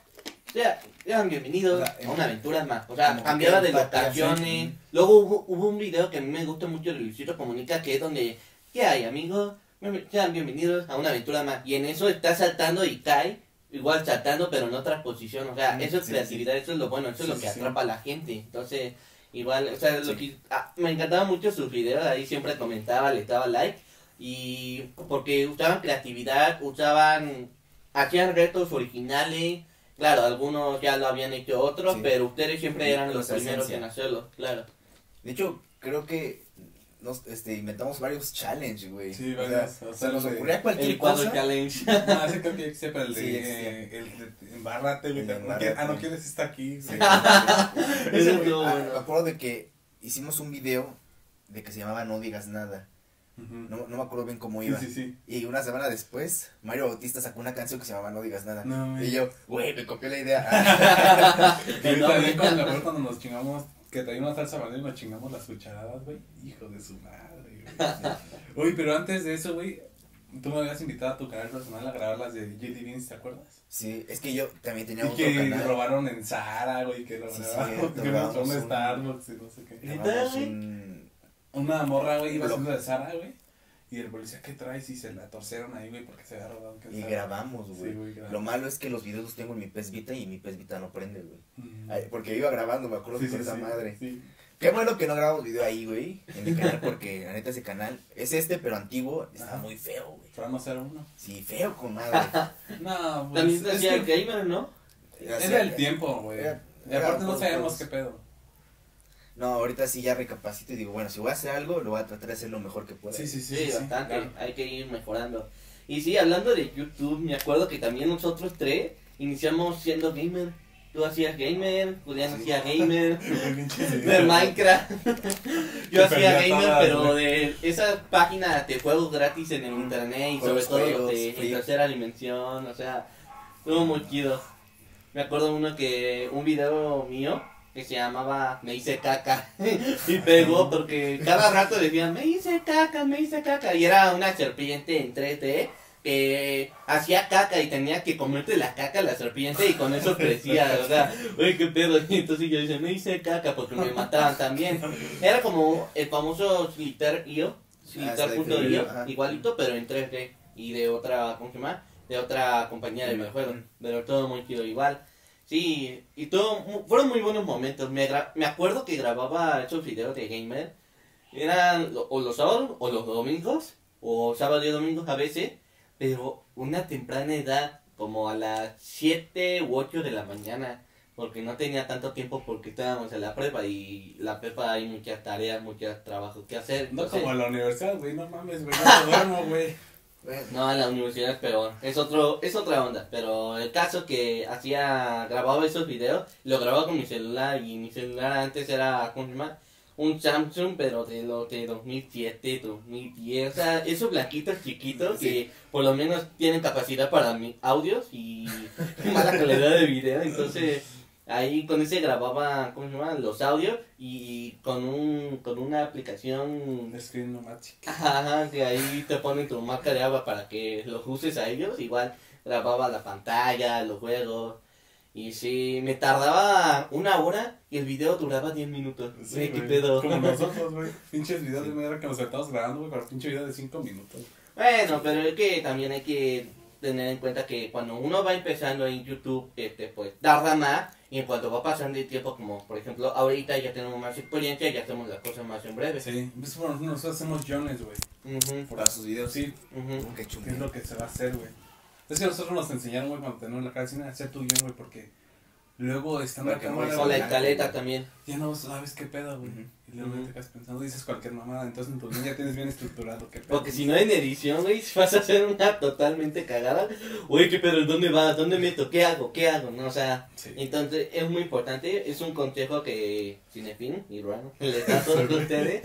Speaker 3: Sean bienvenidos
Speaker 1: O sea,
Speaker 3: a una aventura más. O sea,
Speaker 1: como
Speaker 3: cambiaba
Speaker 1: que
Speaker 3: de locaciones.
Speaker 1: sí.
Speaker 3: Luego hubo un video que a mí me gusta mucho de Luisito Comunica, que es donde, ¿qué hay, amigos? Sean bienvenidos a una aventura más. Y en eso está saltando y cae, igual saltando, pero en otra posición. O sea, eso es
Speaker 1: Sí,
Speaker 3: creatividad, eso es lo bueno, eso es
Speaker 2: Sí,
Speaker 3: lo que
Speaker 2: sí.
Speaker 3: atrapa a la gente. Entonces, igual, o sea,
Speaker 1: Sí.
Speaker 3: me encantaba mucho sus videos, ahí siempre comentaba, le daba like. Y porque usaban creatividad, hacían retos originales, claro, algunos ya lo habían hecho otros,
Speaker 1: Sí.
Speaker 3: pero ustedes siempre
Speaker 1: Sí,
Speaker 3: eran los
Speaker 1: esa
Speaker 3: primeros
Speaker 1: esencia.
Speaker 3: en hacerlo, claro.
Speaker 1: De hecho, creo que nos inventamos varios challenges, güey.
Speaker 2: Sí,
Speaker 1: O sea,
Speaker 2: varios, o
Speaker 1: se
Speaker 2: sea,
Speaker 1: nos
Speaker 2: los de-
Speaker 1: ocurría cualquier
Speaker 3: El cuadro
Speaker 1: cosa.
Speaker 3: challenge.
Speaker 2: No, ese creo que siempre el de,
Speaker 1: Sí, existía.
Speaker 2: el de embárrate, güey.
Speaker 1: El de
Speaker 2: No
Speaker 1: embárrate.
Speaker 2: no quieres estar aquí,
Speaker 1: Sí.
Speaker 2: güey.
Speaker 3: Eso
Speaker 1: Güey,
Speaker 3: estuvo bueno.
Speaker 1: me acuerdo de que hicimos un video de que se llamaba No digas nada.
Speaker 2: Ujú.
Speaker 1: No me acuerdo bien cómo
Speaker 2: Sí,
Speaker 1: iba.
Speaker 2: sí, sí.
Speaker 1: Y una semana después, Mario Bautista sacó una canción que se llamaba No digas nada.
Speaker 2: No, güey.
Speaker 1: Y yo, güey, me copió la idea.
Speaker 2: Y también cuando nos chingamos, que traímos salsa verde y nos chingamos las cucharadas, güey. Hijo de su madre, güey. Uy, pero antes de eso, güey, tú me habías invitado a tu canal personal a grabar las de JD Beans, ¿te acuerdas?
Speaker 1: Sí, es que yo también tenía
Speaker 2: Y
Speaker 1: otro
Speaker 2: que
Speaker 1: canal.
Speaker 2: robaron en Zara, güey, que
Speaker 1: Sí,
Speaker 2: robaron,
Speaker 1: cierto,
Speaker 2: que nos
Speaker 1: grabamos
Speaker 2: un
Speaker 1: un-
Speaker 2: Starbucks y no sé qué.
Speaker 3: ¿Neta,
Speaker 1: Grabamos
Speaker 3: güey?
Speaker 2: Una morra, güey, iba
Speaker 1: Blog.
Speaker 2: haciendo de Zara, güey. Y el policía, ¿qué traes? Y se la torcieron ahí, güey, porque se había robado.
Speaker 1: Y grabamos, güey.
Speaker 2: Sí, güey, grabamos.
Speaker 1: Lo malo es que los videos los tengo en mi PES Vita y mi PES Vita no prende, güey.
Speaker 2: Mm.
Speaker 1: Ay, porque iba grabando, me acuerdo
Speaker 2: Sí,
Speaker 1: con
Speaker 2: sí,
Speaker 1: esa
Speaker 2: sí,
Speaker 1: madre.
Speaker 2: sí.
Speaker 1: Qué bueno que no grabamos video ahí, güey, en mi canal, porque la neta ese canal es pero antiguo, está
Speaker 2: Ajá.
Speaker 1: muy feo, güey.
Speaker 2: Tramo 01.
Speaker 1: Sí, feo con madre.
Speaker 2: No, pues.
Speaker 3: También
Speaker 2: es
Speaker 3: hacía el
Speaker 2: que
Speaker 3: gamer, ¿no?
Speaker 2: era el tiempo, güey.
Speaker 1: Era-
Speaker 2: Y aparte
Speaker 1: era
Speaker 2: no
Speaker 1: por-
Speaker 2: sabíamos
Speaker 1: por-
Speaker 2: qué pedo.
Speaker 1: No, ahorita sí ya recapacito y digo, bueno, si voy a hacer algo, lo voy a tratar de hacer lo mejor que pueda.
Speaker 2: Sí, sí, sí.
Speaker 3: Sí,
Speaker 2: sí,
Speaker 3: bastante,
Speaker 2: claro.
Speaker 3: hay que ir mejorando. Y sí, hablando de YouTube, me acuerdo que también nosotros tres iniciamos siendo gamer. Tú hacías gamer, Julián
Speaker 1: Sí.
Speaker 3: hacía gamer,
Speaker 2: Qué pinche
Speaker 3: de
Speaker 2: video.
Speaker 3: Minecraft. Yo
Speaker 2: Que
Speaker 3: hacía
Speaker 2: perdía
Speaker 3: gamer,
Speaker 2: todas,
Speaker 3: pero
Speaker 2: güey.
Speaker 3: de esas páginas de juegos gratis en el internet y sobre
Speaker 1: Juegos,
Speaker 3: todo los
Speaker 1: juegos,
Speaker 3: de
Speaker 1: free.
Speaker 3: tercera dimensión, o sea, estuvo muy chido. Me acuerdo un video mío que se llamaba Me hice caca y pegó porque cada rato decían me hice caca y era una serpiente en 3D que hacía caca y tenía que comerte la caca a la serpiente y con eso crecía, o sea, güey, qué pedo. Y entonces yo dije, no hice caca porque me mataban también. Era como el famoso Slither.io, Slither.io,
Speaker 1: ajá.
Speaker 3: igualito, pero en 3D y de otra, ¿cómo se llama? De otra compañía de videojuegos, pero todo muy chido igual. Sí, y todo, fueron muy buenos momentos. Me acuerdo que grababa esos videos de gamer, eran o los sábados o los domingos, o sábado y domingos a veces, pero una temprana edad, como a las 7 u 8 de la mañana, porque no tenía tanto tiempo porque estábamos en la prepa y la prepa hay muchas tareas, muchos trabajos que hacer.
Speaker 2: No
Speaker 3: Entonces,
Speaker 2: como en la universidad, güey, no mames, güey, no duermo, güey.
Speaker 3: no, en la universidad es peor, es otra onda, pero el caso que grababa esos videos, lo grababa con mi celular y mi celular antes era, ¿cómo se llama? Un Samsung, pero de los de 2007, 2010, o sea, esos blanquitos chiquitos que por lo menos tienen capacidad para audios y mala calidad de video, entonces ahí con ese grababa, ¿cómo se llama? Los audios y con una aplicación
Speaker 2: Screenomatic.
Speaker 3: ajá, que ahí te ponen tu marca de agua para que los uses a ellos. Igual grababa la pantalla, los juegos. Y sí, me tardaba 1 hora y el video duraba 10 minutos.
Speaker 2: Sí,
Speaker 3: ¿Qué
Speaker 2: güey,
Speaker 3: pedo?
Speaker 2: como nosotros, güey. Pinches videos de media hora que nos estamos grabando, güey, para pinche video de 5 minutos.
Speaker 3: Bueno, pero es que también hay que tener en cuenta que cuando uno va empezando en YouTube, pues tarda más. Y en cuanto va pasando el tiempo, como por ejemplo ahorita ya tenemos más experiencia, ya hacemos las cosas más en breve.
Speaker 2: Sí, pues bueno, nosotros hacemos guiones, güey.
Speaker 3: Ujú,
Speaker 1: Para sus videos.
Speaker 2: Sí,
Speaker 3: ujú.
Speaker 1: Qué
Speaker 2: ¿qué
Speaker 1: chulo.
Speaker 2: es lo que se va a hacer, güey? Es que nosotros nos enseñaron, güey, cuando tenemos la cara de cine, a hacer tu guión, güey, porque luego estando
Speaker 1: Para que
Speaker 2: acá,
Speaker 1: no
Speaker 2: güey,
Speaker 1: vayas
Speaker 3: O la
Speaker 1: Hola.
Speaker 3: escaleta también.
Speaker 2: ya no sabes qué pedo, güey.
Speaker 1: Ujú.
Speaker 2: Y luego
Speaker 3: Ujú.
Speaker 2: te quedas pensando, dices cualquier mamada, entonces en tu guión ya tienes bien estructurado qué pedo.
Speaker 3: Porque si no en edición, güey, vas a hacer una totalmente cagada. Güey, ¿qué pedo? ¿Dónde va? ¿Dónde meto? ¿Qué hago? ¿Qué hago? No, o sea,
Speaker 2: Sí.
Speaker 3: entonces es muy importante. Es un consejo que Cinefin y Ruano les da a todos ustedes.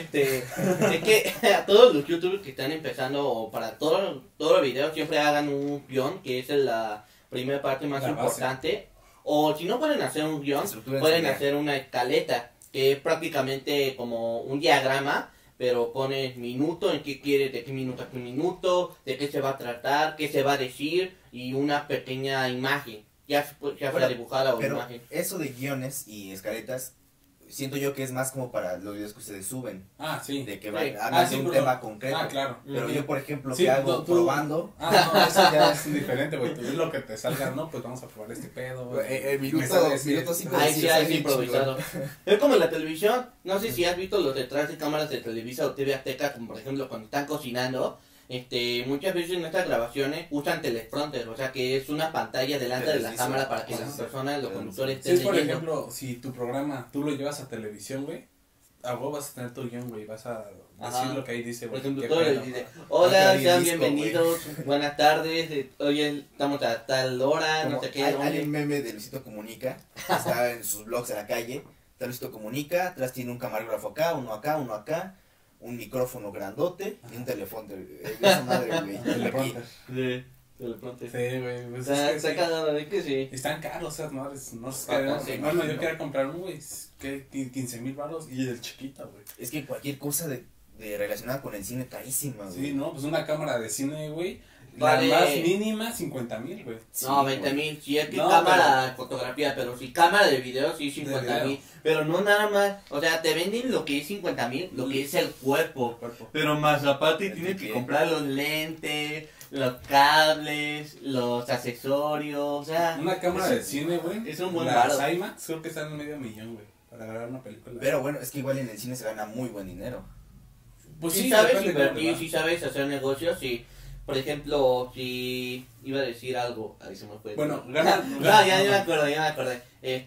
Speaker 3: Es que a todos los youtubers que están empezando, o para todos los videos, siempre hagan un guión, que es la primera parte más
Speaker 2: La base.
Speaker 3: importante. O si no pueden hacer un guión,
Speaker 1: Estructura
Speaker 3: pueden
Speaker 1: enseñar.
Speaker 3: hacer una escaleta, que es prácticamente como un diagrama, pero pones minuto, en qué quieres, de qué minuto a qué minuto, de qué se va a tratar, qué se va a decir, y una pequeña imagen, ya sea
Speaker 1: Bueno,
Speaker 3: dibujada o
Speaker 1: Pero
Speaker 3: imagen.
Speaker 1: eso de guiones y escaletas, siento yo que es más como para los videos que ustedes suben.
Speaker 2: Ah, sí.
Speaker 1: De que
Speaker 3: Sí.
Speaker 1: hablan
Speaker 2: sí,
Speaker 1: de un
Speaker 2: pero-
Speaker 1: tema concreto.
Speaker 2: Ah, claro.
Speaker 1: Pero
Speaker 3: Ujú.
Speaker 1: yo, por ejemplo,
Speaker 2: Sí,
Speaker 1: que hago
Speaker 2: tú-
Speaker 1: probando,
Speaker 2: Ah, no, eso ya es diferente, güey. Tú ves lo que te salga, ¿no? Pues vamos a probar este pedo, güey.
Speaker 1: el
Speaker 2: Me
Speaker 1: minuto,
Speaker 2: sale ese-
Speaker 1: minuto 5
Speaker 3: Ahí sí hay improvisado. Es como en la televisión, no sé si has visto los detrás de cámaras de Televisa o TV Azteca, como por ejemplo cuando están cocinando, muchas veces en estas grabaciones usan teleprompter, o sea que es una pantalla delante de la
Speaker 1: Televisor.
Speaker 3: cámara para que
Speaker 1: Sí,
Speaker 3: las
Speaker 1: sí.
Speaker 3: personas, los conductores
Speaker 2: Si
Speaker 3: estén
Speaker 2: es, por
Speaker 3: leyendo.
Speaker 2: ejemplo, si tu programa tú lo llevas a televisión, güey, a vos vas a tener tu guión, güey, vas a
Speaker 3: Ajá.
Speaker 2: decir lo que ahí dice,
Speaker 3: Por
Speaker 2: güey.
Speaker 3: ejemplo,
Speaker 2: qué
Speaker 3: todo
Speaker 2: pedo.
Speaker 3: les dice, hola,
Speaker 1: Ah, qué
Speaker 3: sean
Speaker 1: disco,
Speaker 3: bienvenidos, buenas tardes, hoy estamos a tal hora, no
Speaker 1: como
Speaker 3: sé qué,
Speaker 1: hay
Speaker 3: dónde.
Speaker 1: un meme de Luisito Comunica, que está en sus blogs en la calle, está Luisito Comunica, atrás tiene un camarógrafo acá, uno acá, un micrófono grandote y un teléfono de esa madre, güey. Aquí.
Speaker 2: Teleprompter.
Speaker 3: Sí, teleprompter.
Speaker 2: Sí, güey. Pues
Speaker 3: Está
Speaker 2: es que sí.
Speaker 3: cagado, ¿no? Que sí.
Speaker 2: Están caros esas madres, no sé.
Speaker 3: Bastante,
Speaker 2: Bueno, yo
Speaker 1: imagino.
Speaker 2: quería comprar un, güey, que 15,000 baros y el chiquito, güey.
Speaker 1: Es que cualquier cosa de relacionada con el cine carísima, güey.
Speaker 2: Sí, no, pues una cámara de cine, güey.
Speaker 3: Vale.
Speaker 2: La más mínima, 50,000, güey.
Speaker 1: Sí,
Speaker 3: No,
Speaker 1: güey.
Speaker 3: 20,000, sí, es que
Speaker 2: No,
Speaker 3: cámara de fotografía, pero si cámara de video, sí,
Speaker 2: De
Speaker 3: 50,000.
Speaker 2: video.
Speaker 3: Pero no nada más, o sea, te venden lo que es 50,000, lo que es el cuerpo.
Speaker 2: Cuerpo.
Speaker 3: Pero más aparte
Speaker 1: ¿El
Speaker 3: tienes que
Speaker 1: qué?
Speaker 3: comprar los lentes, los cables, los accesorios, o sea.
Speaker 2: Una cámara de cine, güey.
Speaker 3: es un buen
Speaker 2: Las
Speaker 3: varo.
Speaker 2: IMAX creo que están en $500,000, güey. Para grabar una película.
Speaker 1: Pero bueno, es que igual en el cine se gana muy buen dinero.
Speaker 2: pues
Speaker 3: si
Speaker 2: sí,
Speaker 3: sabes
Speaker 2: depende de cómo
Speaker 3: invertir,
Speaker 2: te
Speaker 3: si sabes hacer negocios, si, por ejemplo, si iba a decir algo, ahí se me fue.
Speaker 2: Bueno, gana.
Speaker 3: No, ya me acordé.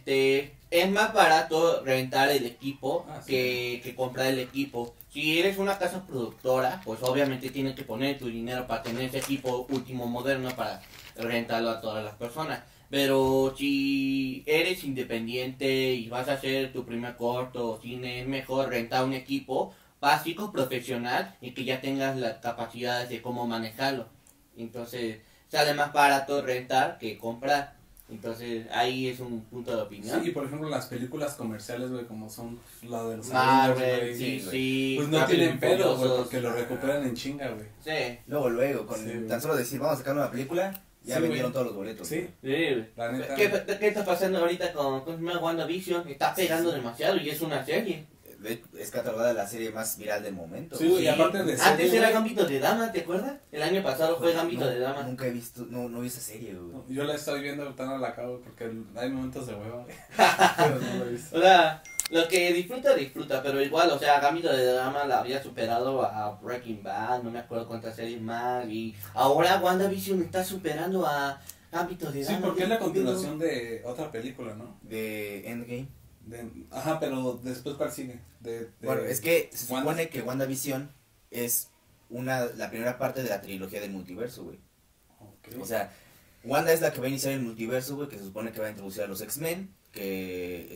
Speaker 3: Es más barato rentar el equipo
Speaker 2: Ah, sí.
Speaker 3: que comprar el equipo. Si eres una casa productora, pues obviamente tienes que poner tu dinero para tener ese equipo último moderno para rentarlo a todas las personas. Pero si eres independiente y vas a hacer tu primer corto o cine, es mejor rentar un equipo básico, profesional y que ya tengas las capacidades de cómo manejarlo. Entonces sale más barato rentar que comprar. Entonces, ahí es un punto de opinión.
Speaker 2: Sí, y por ejemplo las películas comerciales, güey, como son la de los
Speaker 3: Marvel,
Speaker 2: Avengers,
Speaker 3: sí,
Speaker 2: güey,
Speaker 3: sí.
Speaker 2: pues no
Speaker 3: Rápido
Speaker 2: tienen
Speaker 3: y
Speaker 2: pedo, güey,
Speaker 3: Furiosos.
Speaker 2: porque lo recuperan en chinga, güey.
Speaker 3: Sí,
Speaker 1: Luego, con
Speaker 2: Sí, güey.
Speaker 1: tan solo decir, vamos a sacar una película, ya
Speaker 2: Sí,
Speaker 1: vendieron
Speaker 2: güey.
Speaker 1: todos los boletos.
Speaker 2: Sí.
Speaker 1: güey.
Speaker 3: sí.
Speaker 2: La neta.
Speaker 3: ¿Qué está pasando ahorita con ¿cómo se llama? WandaVision? Está pegando
Speaker 1: Sí.
Speaker 3: demasiado y es una serie.
Speaker 1: Es catalogada la serie más viral del momento.
Speaker 2: Sí, güey, y aparte de
Speaker 3: Antes
Speaker 2: serie,
Speaker 3: era
Speaker 2: güey,
Speaker 3: Gambito de Dama, ¿te acuerdas? El año pasado fue Gambito de Dama.
Speaker 1: Nunca he visto, no vi esa serie, güey.
Speaker 2: yo la estoy viendo, ahorita no la acabo porque hay momentos de hueva, güey. Pero no la he visto.
Speaker 3: O sea, lo que disfruta, pero igual, o sea, Gambito de Dama la había superado a Breaking Bad, no me acuerdo cuántas series más, y ahora WandaVision está superando a Gambito de
Speaker 2: Sí,
Speaker 3: Dama.
Speaker 2: porque es la continuación de otra película, ¿no?
Speaker 1: De Endgame.
Speaker 2: Ajá, pero después ¿cuál sigue?
Speaker 1: Bueno, es que se
Speaker 2: Wanda-
Speaker 1: supone que WandaVision es la primera parte de la trilogía del multiverso, güey.
Speaker 2: Ok.
Speaker 1: O sea, Wanda es la que va a iniciar el multiverso, güey, que se supone que va a introducir a los X-Men, que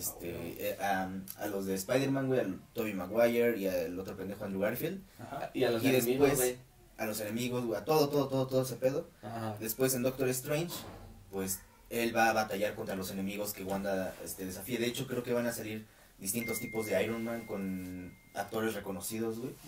Speaker 1: a los de Spider-Man, güey, al Tobey Maguire y al otro pendejo Andrew Garfield,
Speaker 2: Ajá.
Speaker 3: Y a los
Speaker 1: y
Speaker 3: enemigos,
Speaker 1: después
Speaker 3: güey.
Speaker 1: a los enemigos, güey, a todo ese pedo.
Speaker 3: Ajá.
Speaker 1: Después en Doctor Strange, pues él va a batallar contra los enemigos que Wanda desafíe. De hecho, creo que van a salir distintos tipos de Iron Man con actores reconocidos, güey.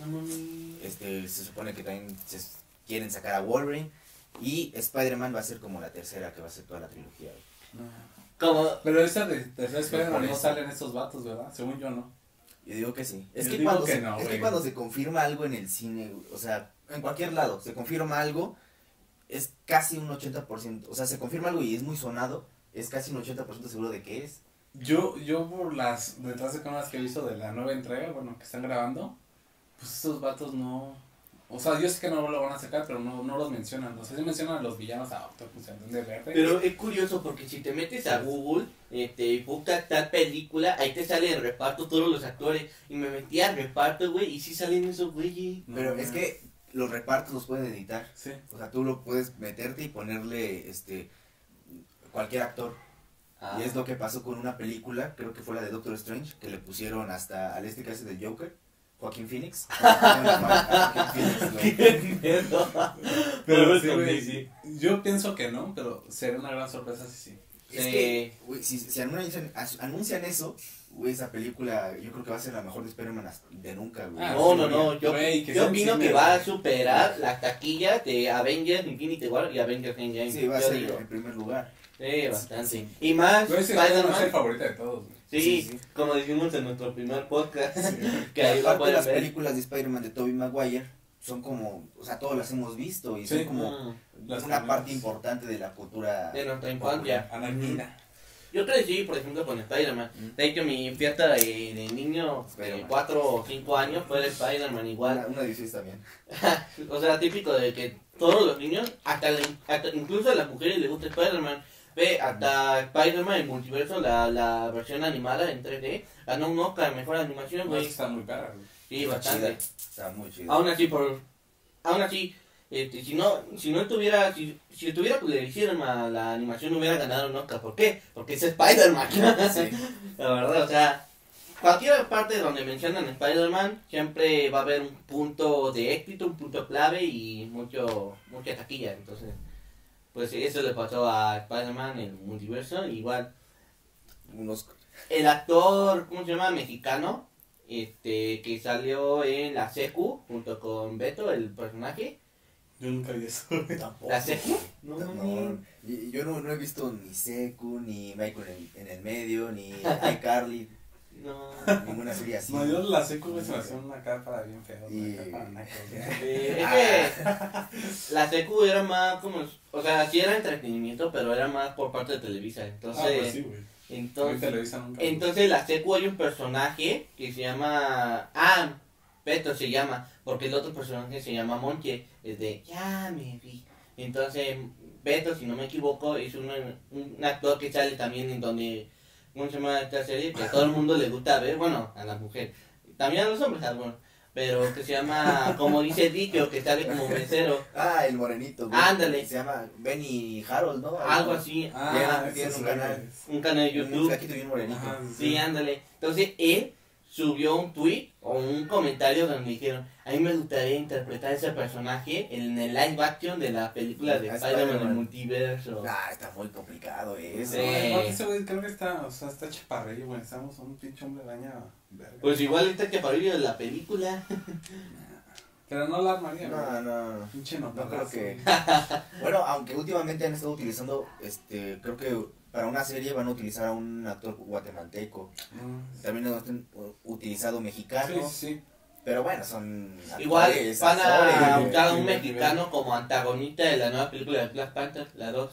Speaker 1: Se supone que también quieren sacar a Wolverine. Y Spider-Man va a ser como la tercera que va a ser toda la trilogía, güey.
Speaker 3: Como,
Speaker 2: Pero esa de Spider-Man
Speaker 1: Por
Speaker 2: no
Speaker 1: eso.
Speaker 2: salen estos vatos, ¿verdad? Según yo, ¿no.
Speaker 1: Yo digo que sí. Es
Speaker 2: Yo
Speaker 1: que,
Speaker 2: digo
Speaker 1: cuando,
Speaker 2: que no,
Speaker 1: es que
Speaker 2: güey.
Speaker 1: cuando se confirma algo en el cine, güey, o sea, en cualquier lado, se confirma algo, es casi un 80%. O sea, se confirma algo y es muy sonado, es casi un 80% seguro de que es.
Speaker 2: Yo por las detrás de cámaras que he visto de la nueva entrega, bueno, que están grabando, pues estos vatos no... O sea, yo sé que no lo van a sacar, pero no los mencionan. O sea, sí mencionan a los villanos a Octopus, de verde.
Speaker 3: pero es curioso porque si te metes a Google, busca tal película, ahí te sale el reparto, todos los actores, y me metí al reparto, güey, y sí salen esos güeyes.
Speaker 2: No,
Speaker 1: Pero
Speaker 2: no.
Speaker 1: es que los repartos los pueden editar.
Speaker 2: Sí.
Speaker 1: O sea, tú lo puedes meterte y ponerle cualquier actor. Y es lo que pasó con una película, creo que fue la de Doctor Strange, que le pusieron hasta al que hace del Joker, Joaquín Phoenix. Joaquín Phoenix, güey.
Speaker 2: Pero sí, güey, yo pienso que no, pero sería una gran sorpresa si sí.
Speaker 1: Es que, güey, si anuncian eso, güey, esa película yo creo que va a ser la mejor de Spider-Man de nunca, güey.
Speaker 2: Ah,
Speaker 3: No, yo
Speaker 2: Güey, que sea en
Speaker 3: opino
Speaker 2: cine,
Speaker 3: que va a
Speaker 2: güey.
Speaker 3: superar las taquillas de Avengers Infinity War y Avengers Endgame.
Speaker 1: Sí, va a
Speaker 3: yo
Speaker 1: ser
Speaker 3: digo.
Speaker 1: en primer lugar.
Speaker 3: Sí, bastante.
Speaker 1: Sí.
Speaker 3: Y más
Speaker 2: Güey, ese va a ser el
Speaker 3: Spider-Man.
Speaker 2: favorito de todos, güey.
Speaker 3: Sí,
Speaker 1: Sí.
Speaker 3: como dijimos en nuestro primer podcast, que
Speaker 1: Y
Speaker 3: ahí lo
Speaker 1: aparte
Speaker 3: pueden
Speaker 1: las
Speaker 3: ver.
Speaker 1: películas de Spider-Man de Tobey Maguire son como, o sea, todas las hemos visto y
Speaker 2: Sí.
Speaker 1: son como
Speaker 2: Las
Speaker 1: una
Speaker 2: primeras.
Speaker 1: parte importante de la cultura.
Speaker 3: De nuestra infancia.
Speaker 2: Anakin.
Speaker 3: Yo crecí, por ejemplo, con Spider-Man. De hecho, mi fiesta de niño de
Speaker 1: Spider-Man.
Speaker 3: 4 o 5 años fue de Spider-Man igual.
Speaker 1: Una 16 también.
Speaker 3: O sea, típico de que todos los niños, hasta incluso a las mujeres les gusta Spider-Man. Ve, hasta Spider-Man, el multiverso, la versión animada en 3D, ganó un Oscar, mejor animación,
Speaker 2: No,
Speaker 3: güey.
Speaker 2: está muy perra, güey.
Speaker 3: Sí,
Speaker 1: Está
Speaker 3: bastante.
Speaker 1: chida, está muy chido.
Speaker 3: Aún así, si no estuviera, si estuviera que le hicieran a la animación hubiera ganado un Oscar. ¿Por qué? Porque es Spider-Man.
Speaker 1: Sí.
Speaker 3: La verdad, o sea, cualquier parte donde mencionan Spider-Man, siempre va a haber un punto de éxito, un punto clave y mucha taquilla. Entonces, pues eso le pasó a Spider-Man en el multiverso. Igual,
Speaker 1: Unos
Speaker 3: el actor, ¿cómo se llama? Mexicano, que salió en la secu, junto con Beto, el personaje.
Speaker 2: Yo nunca vi eso.
Speaker 1: tampoco.
Speaker 3: ¿La secu?
Speaker 1: No, yo no he visto ni Seku, ni Michael en el medio, ni iCarly,
Speaker 3: No.
Speaker 1: ninguna serie así.
Speaker 2: No, yo la sé como se me hacía una capa bien fea.
Speaker 1: Y-
Speaker 2: Una capa naca, güey.
Speaker 3: Es que la secu era más como, o sea, sí era entretenimiento, pero era más por parte de Televisa. Entonces,
Speaker 2: Ah, pues sí, güey. Muy
Speaker 3: entonces,
Speaker 2: Televisa nunca.
Speaker 3: entonces la secu hay un personaje que se llama, Beto se llama, porque el otro personaje se llama Monche, es de ya me vi. Entonces, Beto, si no me equivoco, es un actor que sale también en donde, ¿cómo se llama esta serie? Que a todo el mundo le gusta ver, bueno, a las mujeres, también a los hombres algunos, pero que se llama, como dice el dicho, que sale como mesero,
Speaker 1: El morenito, güey.
Speaker 3: Ándale.
Speaker 1: Se llama Benny Harold, ¿no?
Speaker 3: algo así,
Speaker 1: Tiene
Speaker 2: esos
Speaker 1: un canal.
Speaker 3: un canal de
Speaker 1: Un
Speaker 3: YouTube.
Speaker 1: flaquito bien morenito.
Speaker 2: Ajá,
Speaker 3: Sí, ándale. Entonces, él, subió un tweet o un comentario donde dijeron, a mí me gustaría interpretar ese personaje en el live action de la película de Spider-Man el multiverso.
Speaker 1: Está muy complicado eso.
Speaker 3: Sí.
Speaker 2: Aparte ese güey creo que está, o sea, está chaparrillo, güey. Estamos un pinche hombre araña verga.
Speaker 3: Pues igual está chaparrillo de la película.
Speaker 2: Pero no la armaría, güey.
Speaker 1: No.
Speaker 2: Pinche
Speaker 1: No creo
Speaker 2: nopalazo,
Speaker 1: que.
Speaker 2: güey.
Speaker 1: Bueno, aunque últimamente han estado utilizando, creo que para una serie van a utilizar a un actor guatemalteco. También han utilizado
Speaker 2: Sí,
Speaker 1: mexicanos.
Speaker 2: sí.
Speaker 1: Pero bueno, son.
Speaker 3: Igual
Speaker 1: actores,
Speaker 3: van a
Speaker 1: actores.
Speaker 3: buscar a un
Speaker 2: Sí,
Speaker 3: mexicano como antagonista de la nueva película de Black Panther, la 2.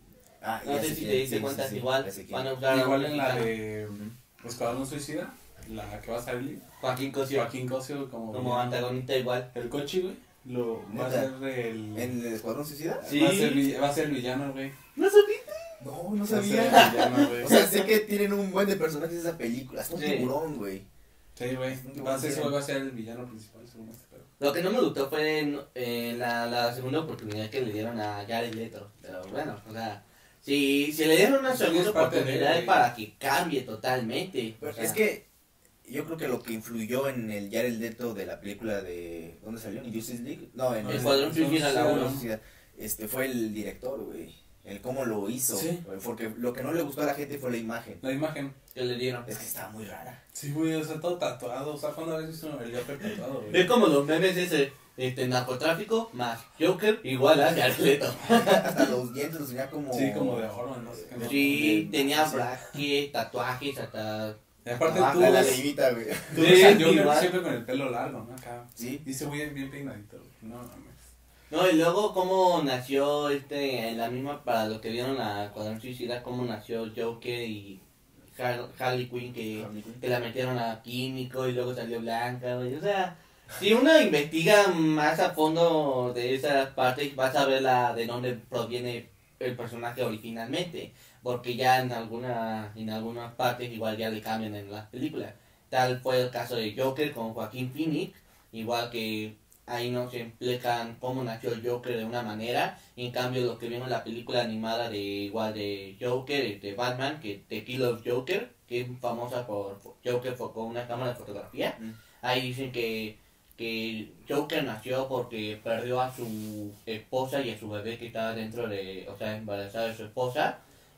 Speaker 3: No
Speaker 1: ya
Speaker 3: sé
Speaker 1: sé
Speaker 3: si
Speaker 1: quién,
Speaker 3: te diste
Speaker 1: sí,
Speaker 3: cuenta,
Speaker 1: sí,
Speaker 3: igual
Speaker 1: ya sé quién.
Speaker 3: van a usar a un
Speaker 2: Igual en la
Speaker 3: mexicano.
Speaker 2: de Escuadrón Suicida, la que va a salir.
Speaker 3: Joaquín Cosio
Speaker 2: Joaquín Cosio como
Speaker 3: como antagonista igual.
Speaker 2: el Cochi, güey. Lo va a
Speaker 1: ¿Neta?
Speaker 2: ser el.
Speaker 1: ¿En el Escuadrón Suicida?
Speaker 3: Sí.
Speaker 2: Va a ser el villano, güey.
Speaker 3: ¿No supiste?
Speaker 1: No, no
Speaker 2: Va a ser el
Speaker 1: sabía.
Speaker 2: villano, güey.
Speaker 1: O sea, sé que tienen un buen de personajes esa película. Es un
Speaker 3: Sí.
Speaker 1: tiburón, güey.
Speaker 2: Sí, güey. Va a ser ese güey, va a ser el villano principal, según este pedo.
Speaker 3: Lo que no me gustó fue la segunda oportunidad que le dieron a Jared Leto. Pero bueno, o sea, si le dieron una
Speaker 2: Sí,
Speaker 3: segunda
Speaker 2: es parte de él,
Speaker 3: oportunidad es
Speaker 2: güey.
Speaker 3: para que cambie totalmente.
Speaker 1: Pero
Speaker 3: O sea,
Speaker 1: es que yo creo que lo que influyó en el Jared Leto de la película de. ¿Dónde salió? ¿En Justice League? No, en
Speaker 3: Escuadrón Suicida, la
Speaker 1: Escuadrón
Speaker 3: uno.
Speaker 1: Suicida. Fue el director, güey. El cómo lo hizo.
Speaker 2: Sí.
Speaker 1: Porque lo que no le gustó a la gente fue la imagen.
Speaker 2: La imagen.
Speaker 3: que le dieron.
Speaker 1: Es que estaba muy rara.
Speaker 2: Sí, güey, o sea, todo tatuado. O sea, ¿cuándo habías visto el Joker tatuado, güey?
Speaker 3: Es como los memes ese, narcotráfico más Joker igual a Jared Leto.
Speaker 1: Hasta los dientes los tenía como.
Speaker 2: Sí, como de oro, no sé qué.
Speaker 3: Sí, tenía
Speaker 1: Sí.
Speaker 3: brackets, tatuajes, hasta...
Speaker 2: Y aparte
Speaker 3: Abajo
Speaker 2: tú,
Speaker 1: A la
Speaker 3: ves-
Speaker 1: levita, güey.
Speaker 2: tú ves al
Speaker 3: Sí,
Speaker 2: Joker
Speaker 3: igual.
Speaker 2: siempre con el pelo largo, ¿no? Acá.
Speaker 1: Sí.
Speaker 2: Y ese güey es bien peinadito, güey. No mames.
Speaker 3: No, y luego cómo nació en la misma, para lo que vieron a Escuadrón Suicida, cómo nació Joker y Harley Quinn, que la metieron a químico y luego salió blanca, güey. O sea, si uno investiga más a fondo de esas partes, vas a ver de dónde proviene el personaje originalmente. Porque ya en algunas partes igual ya le cambian en las películas. Tal fue el caso de Joker con Joaquín Phoenix, igual que ahí no se explican cómo nació el Joker de una manera, y en cambio lo que vimos en la película animada de Joker, de Batman, que The Kill of Joker, que es famosa por Joker con una cámara de fotografía, ahí dicen que Joker nació porque perdió a su esposa y a su bebé que estaba dentro o sea, embarazada de su esposa,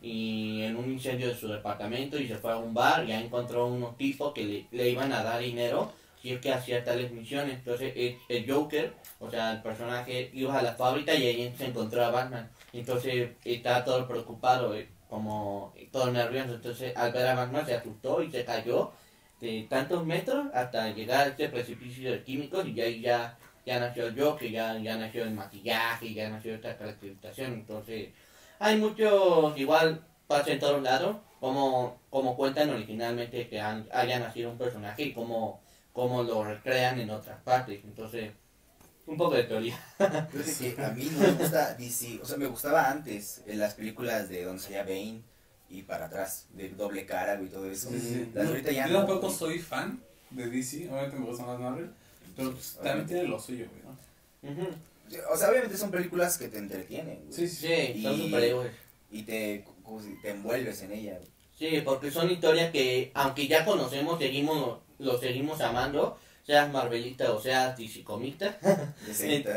Speaker 3: y en un incendio de su departamento, y se fue a un bar y ahí encontró unos tipos que le iban a dar dinero si es que hacía tales misiones. Entonces el Joker, o sea, el personaje, iba a la fábrica y ahí se encontró a Batman. Entonces estaba todo preocupado, como todo nervioso. Entonces al ver a Batman se asustó y se cayó de tantos metros hasta llegar a este precipicio de químicos, y ahí ya nació el Joker, ya nació el maquillaje, ya nació esta caracterización. Entonces hay muchos, igual pasa en todos lados, como cuentan originalmente que haya nacido un personaje y cómo lo recrean en otras partes. Entonces, un poco de teoría.
Speaker 1: Fíjate que a mí no me gusta DC. O sea, me gustaba antes en las películas de donde salía Bane y para atrás, de doble cara y todo eso.
Speaker 2: Sí, sí.
Speaker 1: Las de ahorita ya
Speaker 2: Yo
Speaker 1: no.
Speaker 2: tampoco
Speaker 1: güey.
Speaker 2: soy fan de DC, obviamente me gusta más Marvel, pero pues, también tiene lo suyo, güey, ¿no?
Speaker 3: Ujú.
Speaker 1: O sea, obviamente son películas que te entretienen, güey.
Speaker 2: Sí, sí.
Speaker 3: Sí, son
Speaker 1: Y-
Speaker 3: superhéroes.
Speaker 1: Y como si te envuelves en ella, güey.
Speaker 3: Sí, porque son historias que, aunque ya conocemos, lo seguimos amando, seas marvelita o seas disicomista.
Speaker 1: Decenta.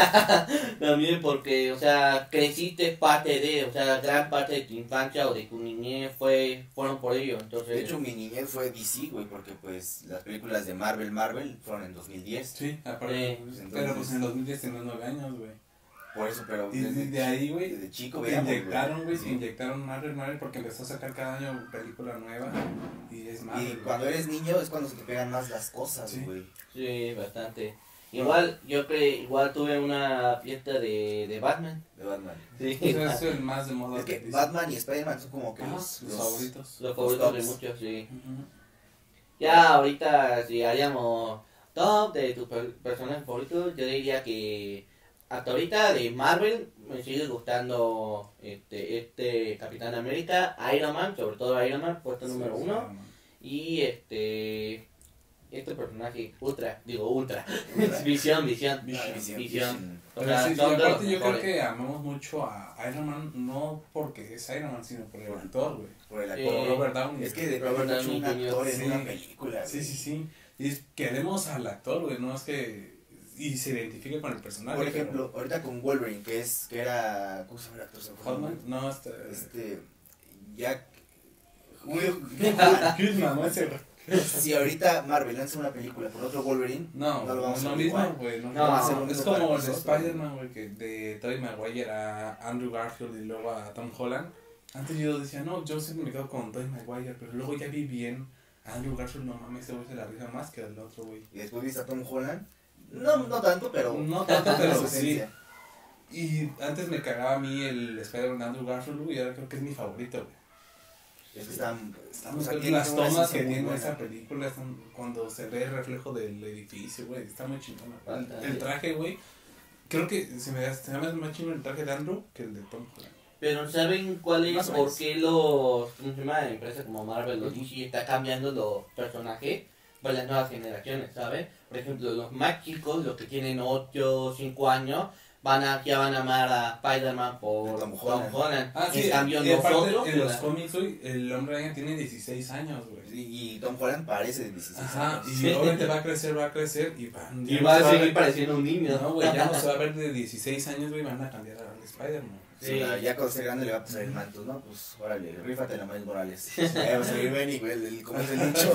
Speaker 3: También porque, o sea, creciste parte de, o sea, gran parte de tu infancia o de tu niñez fueron por ello. Entonces,
Speaker 1: De hecho, mi niñez fue DC, güey, porque pues las películas de Marvel fueron en 2010.
Speaker 2: Sí, aparte.
Speaker 3: Sí,
Speaker 1: pues,
Speaker 2: Pero
Speaker 1: entonces-
Speaker 2: pues en 2010 tenía 9 años, güey.
Speaker 1: Por eso, pero
Speaker 2: Y de ahí, güey,
Speaker 1: desde chico
Speaker 2: te
Speaker 1: veíamos,
Speaker 2: inyectaron, güey,
Speaker 1: Sí.
Speaker 2: te inyectaron Marvel porque empezó a sacar cada año película nueva y es Marvel.
Speaker 1: Y
Speaker 2: güey.
Speaker 1: cuando eres niño es cuando se te pegan más las cosas,
Speaker 2: Sí.
Speaker 1: güey.
Speaker 3: sí, bastante. Igual, igual tuve una fiesta de Batman.
Speaker 1: De Batman.
Speaker 3: Sí,
Speaker 2: Pues es el más de moda.
Speaker 1: Es que
Speaker 2: de DC.
Speaker 1: Batman y Spider-Man son como que
Speaker 2: Ajá,
Speaker 1: los
Speaker 2: los favoritos.
Speaker 3: los favoritos de
Speaker 1: tops.
Speaker 3: muchos, sí.
Speaker 2: Ujú.
Speaker 3: Ya ahorita, si haríamos top de tus personajes favoritos, yo diría que hasta ahorita de Marvel me sigue gustando este Capitán América, Iron Man, sobre todo Iron Man, puesto
Speaker 2: Sí,
Speaker 3: número
Speaker 2: sí,
Speaker 3: 1,
Speaker 2: no, no.
Speaker 3: y este personaje, ultra. Visión. O
Speaker 2: Pero
Speaker 3: sea,
Speaker 2: sí, y
Speaker 3: son de los
Speaker 2: aparte yo creo
Speaker 3: mejores.
Speaker 2: que amamos mucho a Iron Man, no porque es Iron Man, sino por el actor, güey.
Speaker 1: Por el
Speaker 3: Sí.
Speaker 1: actor.
Speaker 2: Por Robert Downey.
Speaker 1: Es que de
Speaker 3: Robert
Speaker 1: Robert
Speaker 3: Downey
Speaker 1: un actor en
Speaker 2: Sí.
Speaker 1: una película.
Speaker 2: Sí,
Speaker 1: güey.
Speaker 2: sí. Y queremos al actor, güey, no es que... Y se identifique con el personaje.
Speaker 1: Por ejemplo, ahorita con Wolverine, que era. ¿Cómo se llama el actor? Se me fue el
Speaker 2: Hotman,
Speaker 1: nombre.
Speaker 2: no,
Speaker 1: Jack.
Speaker 2: Kidman, ¿no? Ese,
Speaker 1: Si ahorita Marvel lanza una película con otro Wolverine,
Speaker 2: no,
Speaker 1: no lo vamos
Speaker 2: no
Speaker 1: a
Speaker 2: es
Speaker 1: ver
Speaker 2: lo mismo,
Speaker 1: igual.
Speaker 2: güey. No,
Speaker 3: No,
Speaker 1: va a ser lo
Speaker 2: es
Speaker 1: mismo
Speaker 2: como
Speaker 1: para
Speaker 2: el de
Speaker 1: nosotros,
Speaker 2: Spider-Man, güey, que de Tobey Maguire a Andrew Garfield y luego a Tom Holland. Antes yo decía, no, yo siempre me quedo con Tobey Maguire, pero luego ya vi bien a Andrew Garfield, no mames, ese güey se la risa más que el otro, güey.
Speaker 1: Y después viste a Tom Holland. No tanto, pero.
Speaker 2: No tanto, pero
Speaker 1: su
Speaker 2: sí.
Speaker 1: esencia.
Speaker 2: Y antes me cagaba a mí el Spider-Man de Andrew Garfield, güey, y ahora creo que es mi favorito, güey.
Speaker 1: Es que están.
Speaker 2: Estamos
Speaker 1: o sea,
Speaker 2: viendo
Speaker 1: tiene
Speaker 2: las
Speaker 1: una
Speaker 2: tomas
Speaker 1: esencia
Speaker 2: que
Speaker 1: muy
Speaker 2: tiene
Speaker 1: buena.
Speaker 2: esa película, están, cuando se ve el reflejo del edificio, güey, está muy chingón.
Speaker 3: Falta,
Speaker 2: El
Speaker 3: sí.
Speaker 2: traje, güey, creo que se me hace más chingón el traje de Andrew que el de Tom Holland.
Speaker 3: Pero ¿saben cuál es?
Speaker 1: Más o
Speaker 3: ¿Por
Speaker 1: menos.
Speaker 3: qué los, ¿cómo se llama? Empresas como Marvel o DC está cambiando los personajes para las nuevas generaciones, ¿sabes? Por ejemplo, los más chicos, los que tienen 8, 5 años, ya van a amar a Spider-Man por
Speaker 1: Tom
Speaker 3: Tom
Speaker 1: Holland.
Speaker 3: Holland.
Speaker 2: Ah, sí,
Speaker 3: En cambio,
Speaker 2: y aparte,
Speaker 3: nosotros,
Speaker 2: en los
Speaker 3: pues,
Speaker 2: cómics, güey, el hombre araña tiene 16 años, güey.
Speaker 1: Y Tom Holland parece de 16
Speaker 2: Ajá,
Speaker 1: años.
Speaker 2: y
Speaker 3: Sí.
Speaker 2: obviamente va a crecer y
Speaker 3: y
Speaker 2: ya
Speaker 3: va
Speaker 2: no
Speaker 3: a
Speaker 2: se
Speaker 3: seguir
Speaker 2: ver-
Speaker 3: pareciendo un niño.
Speaker 2: No, güey, ya no se va a ver de 16 años, güey, van a cambiar al Spider-Man.
Speaker 3: Sí.
Speaker 1: O sea, ya cuando sea grande le va a pasar el manto, ¿no? Pues órale, rífate la Miles Morales. Ya va a salir Benny, güey, como es el dicho.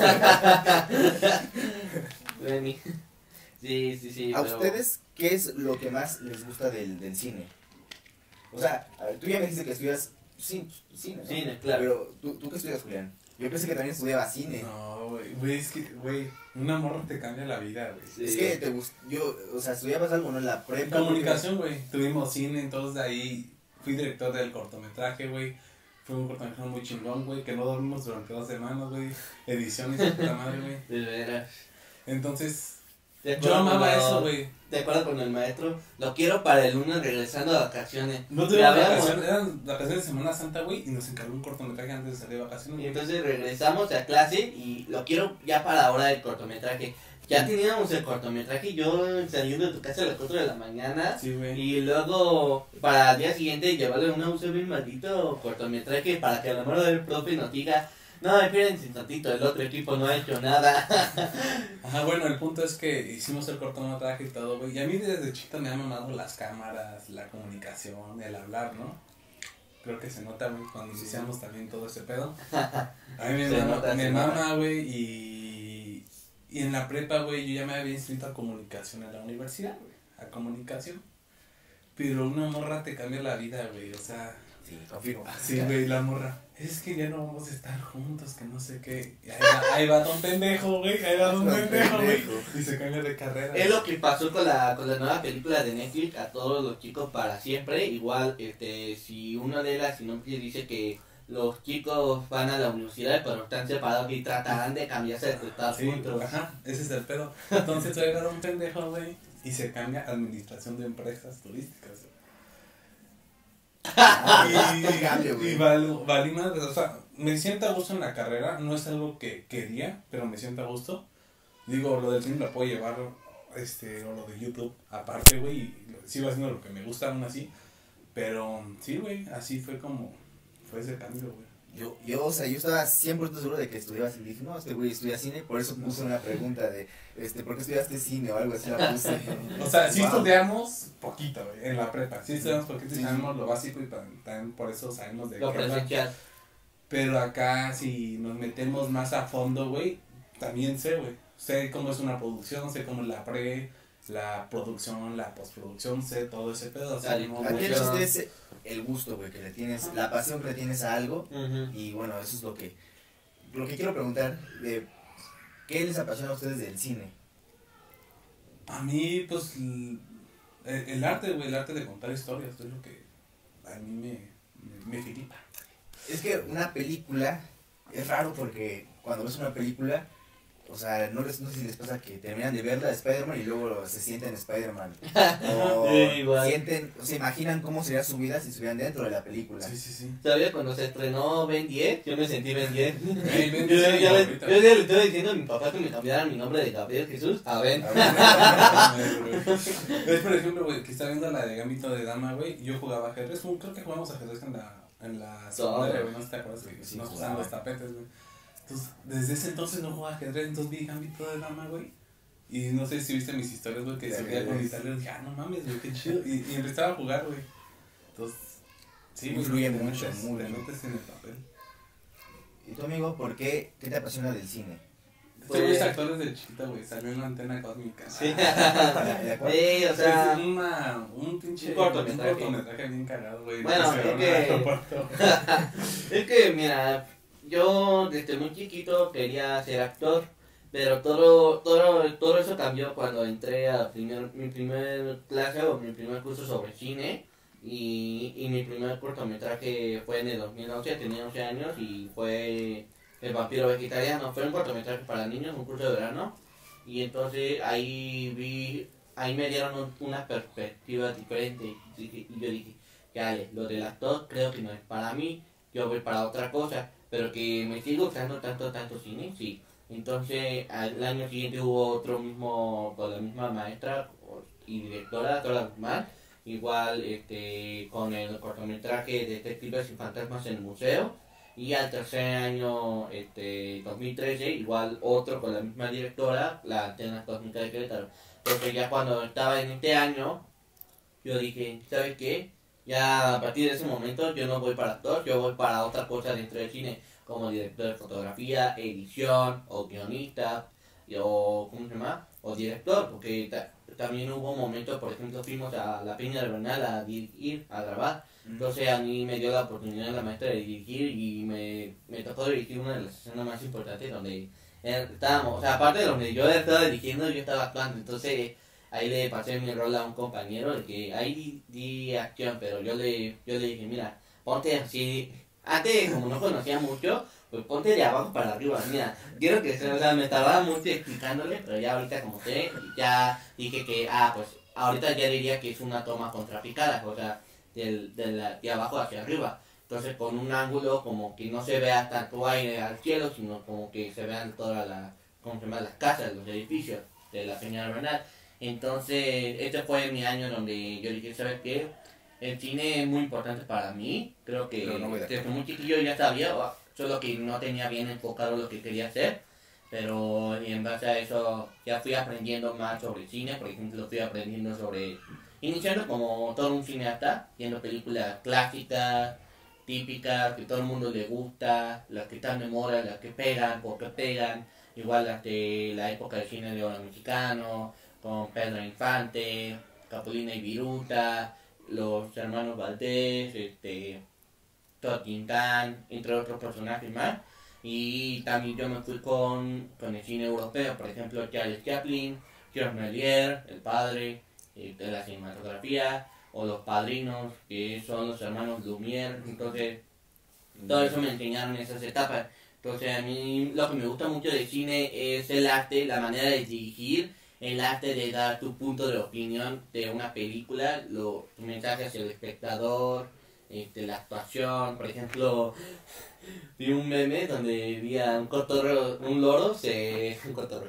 Speaker 3: Benny. Sí.
Speaker 1: ¿A
Speaker 3: pero-
Speaker 1: ustedes qué es lo que más les gusta del cine? O sea, a ver, tú ya me dijiste que estudias cine, ¿no?
Speaker 3: Cine, claro.
Speaker 1: Pero, ¿tú qué estudias, Julián? Yo pensé que también estudiaba cine.
Speaker 2: No, güey, es que, güey, una morra te cambia la vida, güey.
Speaker 3: Sí.
Speaker 1: Es que te gustó, o sea, estudiabas algo, ¿no? En la
Speaker 2: En
Speaker 1: prepa.
Speaker 2: comunicación, güey, tuvimos cine, entonces de ahí fui director del cortometraje, güey. Fue un cortometraje muy chingón, güey, que no dormimos durante 2 semanas, güey. Ediciones de puta madre, güey.
Speaker 3: De veras.
Speaker 2: Entonces,
Speaker 3: ¿Te
Speaker 2: yo
Speaker 3: acuerdas
Speaker 2: amaba
Speaker 3: cuando-
Speaker 2: eso, güey.
Speaker 3: ¿Te acuerdas con el maestro? Lo quiero para el lunes regresando a vacaciones.
Speaker 2: No
Speaker 3: Ya
Speaker 2: tuvimos
Speaker 3: veamos.
Speaker 2: vacaciones, eran vacaciones de Semana Santa, güey, y nos encargó un cortometraje antes de salir de vacaciones.
Speaker 3: Y
Speaker 2: güey.
Speaker 3: entonces regresamos a clase y lo quiero ya para la hora del cortometraje. Ya teníamos el cortometraje, yo saliendo de tu casa a las 4 de la mañana.
Speaker 2: Sí, güey.
Speaker 3: Y luego, para el día siguiente, llevarle una USB maldito cortometraje para que a la hora del profe nos diga: no, espérense un tantito, el otro equipo no ha hecho nada.
Speaker 2: Ajá, bueno, el punto es que hicimos el cortometraje y todo, güey. Y a mí desde chiquito me han mamado las cámaras, la comunicación, el hablar, ¿no? Creo que se nota, güey, cuando iniciamos también todo ese pedo. A mí me
Speaker 3: Se nota,
Speaker 2: me
Speaker 3: se
Speaker 2: mama, güey, y en la prepa, güey, yo ya me había inscrito a comunicación en la universidad, güey. A comunicación. Pero una morra te cambia la vida, güey, o sea...
Speaker 1: Sí, confirmo.
Speaker 2: Sí, güey, la morra. Es que ya no vamos a estar juntos, que no sé qué. Y ahí va don pendejo, güey. Ahí va don pendejo, güey. Y se cambia de carrera.
Speaker 3: Es lo que pasó con la nueva película de Netflix, A Todos los Chicos para Siempre. Igual, si una de las sinopsis dice que los chicos van a la universidad pero están separados y tratarán de cambiarse de estar
Speaker 2: Sí,
Speaker 3: juntos.
Speaker 2: ajá, ese es el pedo. Entonces ahí va don pendejo, güey. Y se cambia a administración de empresas turísticas, güey.
Speaker 1: Qué cambio, güey.
Speaker 2: Y valí madres, o sea, me siento a gusto en la carrera, no es algo que quería, pero me siento a gusto. Digo, lo del cine lo puedo llevar, o lo de YouTube, aparte, güey, y sigo haciendo lo que me gusta aún así. Pero sí, güey, así fue como, fue ese cambio, güey.
Speaker 1: O sea, yo estaba 100% seguro de que estudiaba cine. Dije, no, este güey estudia cine, por eso puse una pregunta de, ¿por qué estudiaste cine o algo así? La puse.
Speaker 2: O sea, sí
Speaker 1: Wow.
Speaker 2: estudiamos poquito, güey, en la prepa. Sí estudiamos poquito y
Speaker 1: Sí.
Speaker 2: sabemos lo básico y también por eso sabemos de
Speaker 3: Lo
Speaker 2: qué hablar.
Speaker 3: presencial.
Speaker 2: Pero acá, si nos metemos más a fondo, güey, también sé, güey. Sé cómo es una producción, sé cómo es la producción, la postproducción, sé todo ese pedo. O sea,
Speaker 3: Dale,
Speaker 2: no-
Speaker 1: Aquí el
Speaker 3: Emoción.
Speaker 1: chiste es el gusto, güey, que le tienes, la pasión que le tienes a algo.
Speaker 3: Ujú.
Speaker 1: Y bueno, eso es lo que quiero preguntar, ¿qué les apasiona a ustedes del cine?
Speaker 2: A mí, pues, el arte, güey, el arte de contar historias, es lo que a mí me filipa.
Speaker 1: Es que una película es raro porque cuando ves una película o sea, no sé si les pasa que terminan de ver la de Spider-Man y luego se sienten Spider-Man. O
Speaker 3: Igual.
Speaker 1: sienten, o se imaginan cómo sería su vida si estuvieran dentro de la película.
Speaker 2: Sí.
Speaker 3: ¿Sabía cuando se estrenó Ben 10? Yo me sentí Ben 10.
Speaker 2: Ey, Ben
Speaker 3: Yo
Speaker 2: 10,
Speaker 3: ya
Speaker 2: ahorita.
Speaker 3: le estoy diciendo a mi papá que me cambiaran mi nombre de Gabriel Jesús a Ben.
Speaker 2: Es por ejemplo, güey, que está viendo la de Gambito de Dama, güey. Yo jugaba ajedrez, creo que jugamos ajedrez en la secundaria, güey. No sé si te acuerdas que
Speaker 1: Sí,
Speaker 2: nos
Speaker 1: jugaba.
Speaker 2: usaban los tapetes, güey. Entonces, desde ese entonces no jugaba ajedrez, entonces vi Gambito de Dama, güey. Y no sé si viste mis historias, güey, que
Speaker 1: De
Speaker 2: subía con
Speaker 1: ajedrez.
Speaker 2: Italia. Y dije, no mames, güey, qué chido. Y empezaba a jugar, güey. Entonces, sí, güey,
Speaker 1: Influye
Speaker 2: te
Speaker 1: mucho,
Speaker 2: metes-
Speaker 1: mucho.
Speaker 2: te metes en el papel.
Speaker 1: ¿Y tu amigo, qué te apasiona del cine?
Speaker 2: Este güey es actor desde chiquita, güey. Salió en la antena cósmica.
Speaker 3: Sí.
Speaker 1: ¿La cual?
Speaker 3: O sea,
Speaker 2: Es un pinche
Speaker 3: un cortometraje.
Speaker 2: bien cagado, güey.
Speaker 3: Bueno,
Speaker 2: Que se
Speaker 3: es
Speaker 2: va
Speaker 3: que-
Speaker 2: al aeropuerto.
Speaker 3: es que, mira, yo desde muy chiquito quería ser actor, pero todo eso cambió cuando entré a mi primer clase o mi primer curso sobre cine y mi primer cortometraje fue en el 2011, tenía 11 años y fue El vampiro vegetariano. Fue un cortometraje para niños, un curso de verano, y entonces ahí me dieron una perspectiva diferente y yo dije, dale, lo del actor creo que no es para mí, yo voy para otra cosa, pero que me sigo gustando tanto cine, sí. Entonces al año siguiente hubo otro mismo, con la misma maestra y directora, Dora Guzmán, igual con el cortometraje Detectives y Fantasmas en el Museo, y al tercer año, 2013, igual otro con la misma directora, la Antena Cósmica de Querétaro. Entonces ya cuando estaba en este año, yo dije, ¿sabes qué? Ya a partir de ese momento yo no voy para actor, yo voy para otra cosa dentro del cine, como director de fotografía, edición, o guionista, o ¿cómo se llama? O director, porque también hubo momentos, por ejemplo, fuimos a la Peña de Bernal a dirigir, a grabar. Entonces a mí me dio la oportunidad la maestra de dirigir y me tocó dirigir una de las escenas más importantes donde estábamos, o sea, aparte de donde yo estaba dirigiendo, yo estaba actuando, entonces ahí le pasé mi rol a un compañero de que ahí di acción, pero yo le dije, mira, ponte así, antes como no conocía mucho, pues ponte de abajo para arriba, mira, quiero que, o sea, me tardaba mucho explicándole, pero ya ahorita como sé, ya dije que, pues ahorita ya diría que es una toma contrapicada, o sea, de abajo hacia arriba. Entonces con un ángulo como que no se vea tanto aire al cielo, sino como que se vean todas las casas, los edificios de la Peña Bernal. Entonces este fue mi año donde yo dije, ¿sabes qué? El cine es muy importante para mí, creo que
Speaker 1: Pero no voy de
Speaker 3: desde
Speaker 1: acuerdo.
Speaker 3: muy chiquillo ya sabía, solo que no tenía bien enfocado lo que quería hacer. Pero en base a eso ya fui aprendiendo más sobre cine, por ejemplo fui aprendiendo iniciando como todo un cineasta, viendo películas clásicas, típicas, que todo el mundo le gusta, las que están de moda, las que pegan, porque pegan, igual las de la época del cine de oro mexicano, con Pedro Infante, Capulina y Viruta, los hermanos Valdés, Todd Tintán, entre otros personajes más. Y también yo me fui con el cine europeo, por ejemplo Charles Chaplin, Georges Méliès, el padre de la cinematografía, o Los Padrinos, que son los hermanos Lumière. Entonces todo eso me enseñaron esas etapas. Entonces a mí lo que me gusta mucho del cine es el arte, la manera de dirigir, el arte de dar tu punto de opinión de una película, tu mensaje hacia el espectador, la actuación. Por ejemplo, vi un meme donde vi a un loro se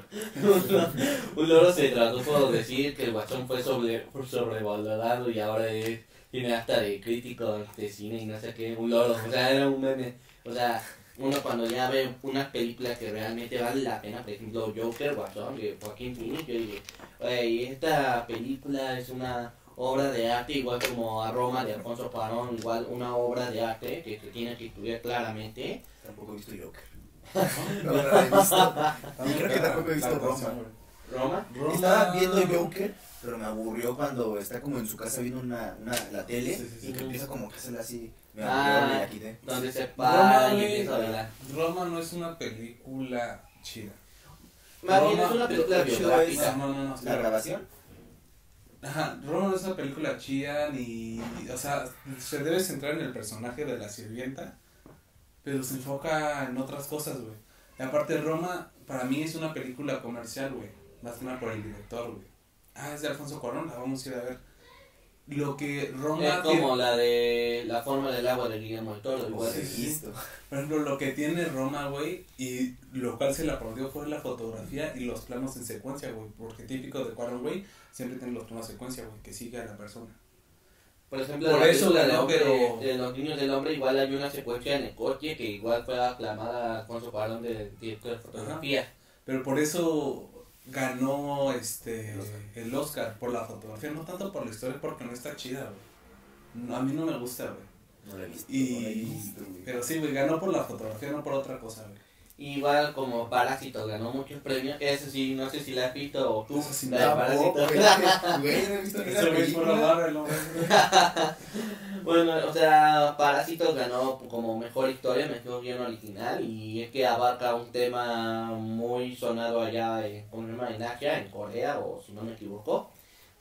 Speaker 3: tradujo a decir que el Guasón fue sobrevalorado y ahora tiene hasta de crítico de cine y no sé qué, un loro, o sea, era un meme. O sea, uno cuando ya ve unas películas que realmente vale la pena, por ejemplo Joker, Guasón, de Joaquín Phoenix, yo digo, oye, esta película es una obra de arte, igual como a Roma de Alfonso Cuarón, igual una obra de arte que se tiene que estudiar claramente.
Speaker 1: Tampoco he visto Joker. No la he visto. Creo que tampoco he visto
Speaker 2: La
Speaker 1: Roma.
Speaker 2: actuación, güey.
Speaker 3: ¿Roma?
Speaker 1: Estaba viendo Joker, pero me aburrió cuando está como en su casa viendo la tele
Speaker 2: Sí.
Speaker 1: y que empieza como que hacerla así. Me
Speaker 3: Ah,
Speaker 1: aburrió, me la quité.
Speaker 3: Donde se
Speaker 2: Roma,
Speaker 3: para y
Speaker 2: güey,
Speaker 3: empieza a bailar.
Speaker 2: Roma no es una película chida.
Speaker 3: Más bien
Speaker 2: Roma,
Speaker 3: es una película
Speaker 1: lo chido
Speaker 3: biográfica.
Speaker 2: No.
Speaker 1: ¿La grabación?
Speaker 2: Ajá, Roma no es una película chida ni... O sea, se debe centrar en el personaje de la sirvienta, pero se enfoca en otras cosas, güey. Y aparte Roma, para mí es una película comercial, güey. Más que nada por el director, güey. Es de Alfonso Cuarón, la vamos a ir a ver. Lo que Roma...
Speaker 3: Es como la de La forma del agua de Guillermo del Toro, igual.
Speaker 1: Listo.
Speaker 2: Por ejemplo, lo que tiene Roma, güey, y lo cual se le aplaudió fue la fotografía y los planos en secuencia, güey. Porque típico de Cuarón, güey, siempre tiene los planos en secuencia, güey, que sigue a la persona.
Speaker 3: Por ejemplo,
Speaker 2: Por
Speaker 3: la
Speaker 2: eso
Speaker 3: película
Speaker 2: ganó,
Speaker 3: de Los Niños del Hombre, igual hay una secuencia en el coche que igual fue aclamada a Alfonso Cuarón del director de fotografía.
Speaker 2: Pero por eso ganó el Oscar por la fotografía, no tanto por la historia, porque no está chida, güey. No, a mí no me gusta, güey.
Speaker 1: No la he visto. Güey.
Speaker 2: Pero sí, güey, ganó por la fotografía, no por otra cosa, güey.
Speaker 3: Igual como Parásitos ganó muchos premios, eso sí, no sé si la has visto o tú,
Speaker 2: Eso sí,
Speaker 3: la de
Speaker 1: Tampoco,
Speaker 3: Parásitos.
Speaker 1: güey, no he visto ni esa
Speaker 2: Eso, güey, por
Speaker 1: película.
Speaker 2: hablar, ¿no?
Speaker 3: Bueno, o sea, Parásitos ganó como mejor historia, mejor guión original, y es que abarca un tema muy sonado allá en Asia, en Corea, o si no me equivoco,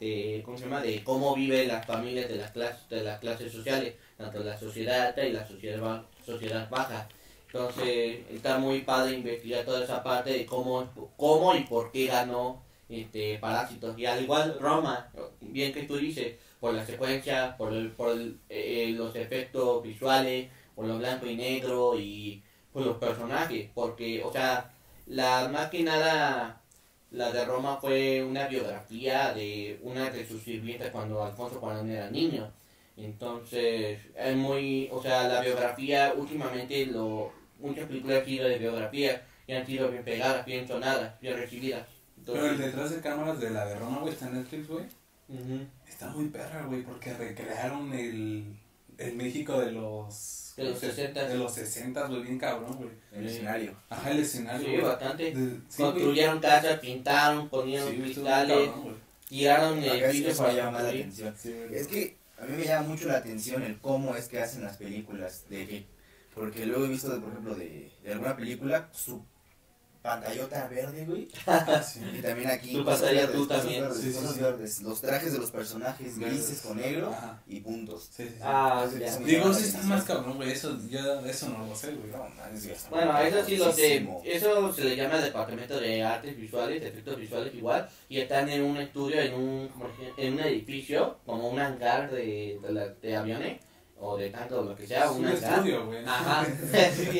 Speaker 3: de cómo viven las familias de las clases sociales, tanto la sociedad alta y la sociedad baja. Entonces está muy padre investigar toda esa parte de cómo y por qué ganó Parásitos. Y al igual Roma, bien que tú dices, por la secuencia, por los efectos visuales, por lo blanco y negro y por los personajes. Porque, o sea, más que nada, la de Roma fue una biografía de una de sus sirvientas cuando Alfonso Cuarón era niño. Entonces, es muy, o sea, la biografía últimamente, muchas películas han sido de biografía y han sido bien pegadas, bien sonadas, bien recibidas. Entonces,
Speaker 2: Pero el detrás de cámaras de la de Roma, güey, está en Netflix, güey.
Speaker 3: ujú.
Speaker 2: Está muy perra, güey, porque recrearon el México de los...
Speaker 3: De los 60.
Speaker 2: De los 60, güey, bien cabrón, güey.
Speaker 1: El escenario.
Speaker 2: Ajá, el escenario,
Speaker 3: Sí,
Speaker 2: güey.
Speaker 3: bastante.
Speaker 2: Sí,
Speaker 3: Construyeron casas, pintaron, ponieron
Speaker 2: sí, estuvo
Speaker 3: cristales,
Speaker 2: bien cabrón, güey.
Speaker 3: tiraron
Speaker 1: Acá sí
Speaker 3: edificios
Speaker 1: eso me
Speaker 3: para
Speaker 1: llama la
Speaker 3: construir.
Speaker 1: atención.
Speaker 2: Sí, güey.
Speaker 1: Es que a mí me llama mucho la atención el cómo es que hacen las películas. Porque luego he visto, por ejemplo, de alguna película, su pantallota verde, güey.
Speaker 2: Sí.
Speaker 1: Y también aquí.
Speaker 3: Tu
Speaker 1: cosas
Speaker 3: pantalla
Speaker 1: verdes,
Speaker 3: tú
Speaker 1: cosas
Speaker 3: también.
Speaker 1: verdes,
Speaker 2: Sí, sí,
Speaker 1: cosas
Speaker 2: sí.
Speaker 1: verdes. Los trajes de los personajes grises con negro
Speaker 2: Ajá.
Speaker 1: y puntos.
Speaker 2: Sí, sí, sí.
Speaker 3: Ah,
Speaker 1: Entonces,
Speaker 3: ya.
Speaker 1: eso me
Speaker 2: Digo,
Speaker 1: llama
Speaker 2: sí
Speaker 1: la
Speaker 2: está
Speaker 1: atención.
Speaker 2: más cabrón, güey, eso no lo sé, güey.
Speaker 1: No, mames, ya está
Speaker 3: Bueno, eso sí lo sé.
Speaker 1: cabroncísimo.
Speaker 3: Eso se le llama Departamento de Artes Visuales, de Efectos Visuales igual, y están en un estudio, en un edificio, como un hangar de aviones, o de tanto lo que sea,
Speaker 2: Es
Speaker 3: un
Speaker 2: un
Speaker 3: hangar.
Speaker 2: estudio, güey.
Speaker 3: Ajá. Sí,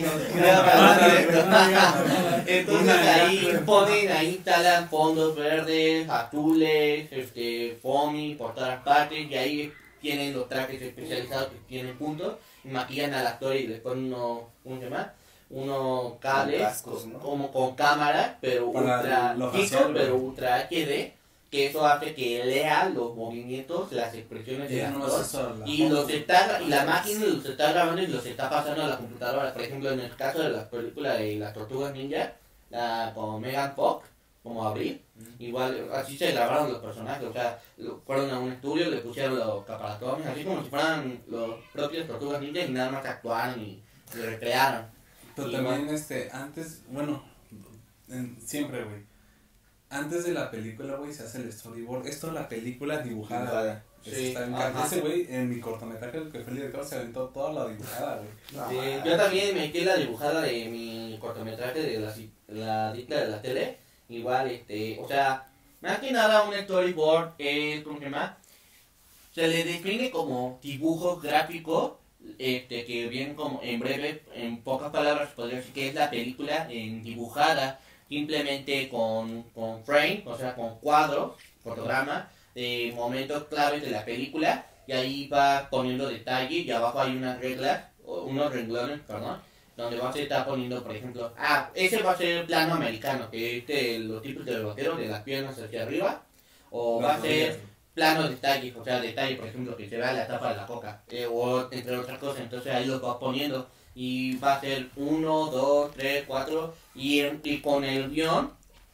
Speaker 2: no,
Speaker 3: entonces ahí instalan fondos verdes, azules, foamy por todas partes, y ahí tienen los trajes especializados que tienen puntos, y maquillan al actor y le ponen ¿cómo se llama? Unos cables
Speaker 1: cascos, ¿no?
Speaker 3: como con cámara, pero
Speaker 2: Para
Speaker 3: ultra
Speaker 2: lo
Speaker 3: chico,
Speaker 2: facial,
Speaker 3: pero
Speaker 2: güey.
Speaker 3: ultra HD, que eso hace que lea los movimientos, las expresiones del
Speaker 2: Ya no
Speaker 3: actor.
Speaker 2: es eso, la
Speaker 3: Y
Speaker 2: foto.
Speaker 3: la máquina los está grabando y los está pasando a la computadora. Por ejemplo, en el caso de la película de las Tortugas Ninja, con Megan Fox, como Abril, igual así se grabaron los personajes. O sea, fueron a un estudio, le pusieron los caparatones, así como si fueran los propios Tortugas Ninja y nada más actuaron y recrearon.
Speaker 2: Pero
Speaker 3: Y
Speaker 2: también, antes, bueno, siempre, güey. Antes de la película, güey, se hace el storyboard. Esto es la película dibujada.
Speaker 1: Dibujada.
Speaker 2: Eso
Speaker 3: Sí,
Speaker 2: está bien
Speaker 3: ajá.
Speaker 2: cabrón. Ese güey, en mi cortometraje, el que fue el director, se aventó toda la dibujada, güey.
Speaker 1: No,
Speaker 3: Sí,
Speaker 1: mames.
Speaker 3: yo también metí la dibujada de mi cortometraje de la dicta de la tele. Igual, o sea, más que nada un storyboard es, ¿cómo se llama? Se le define como dibujo gráfico, que bien como en breve, en pocas palabras, podría decir que es la película dibujada simplemente con frame, o sea, con cuadros, fotogramas, de momentos claves de la película, y ahí va poniendo detalle, y abajo hay unas reglas, o unos renglones, perdón, donde va a estar poniendo, por ejemplo, ese va a ser el plano americano, que es los tipos de vaquero, de las piernas hacia arriba, o va a ser plano detalle, o sea, detalle, por ejemplo, que se vea la tapa de la coca, o entre otras cosas, entonces ahí lo va poniendo, y va a ser 1, 2, 3, 4, y con el guión,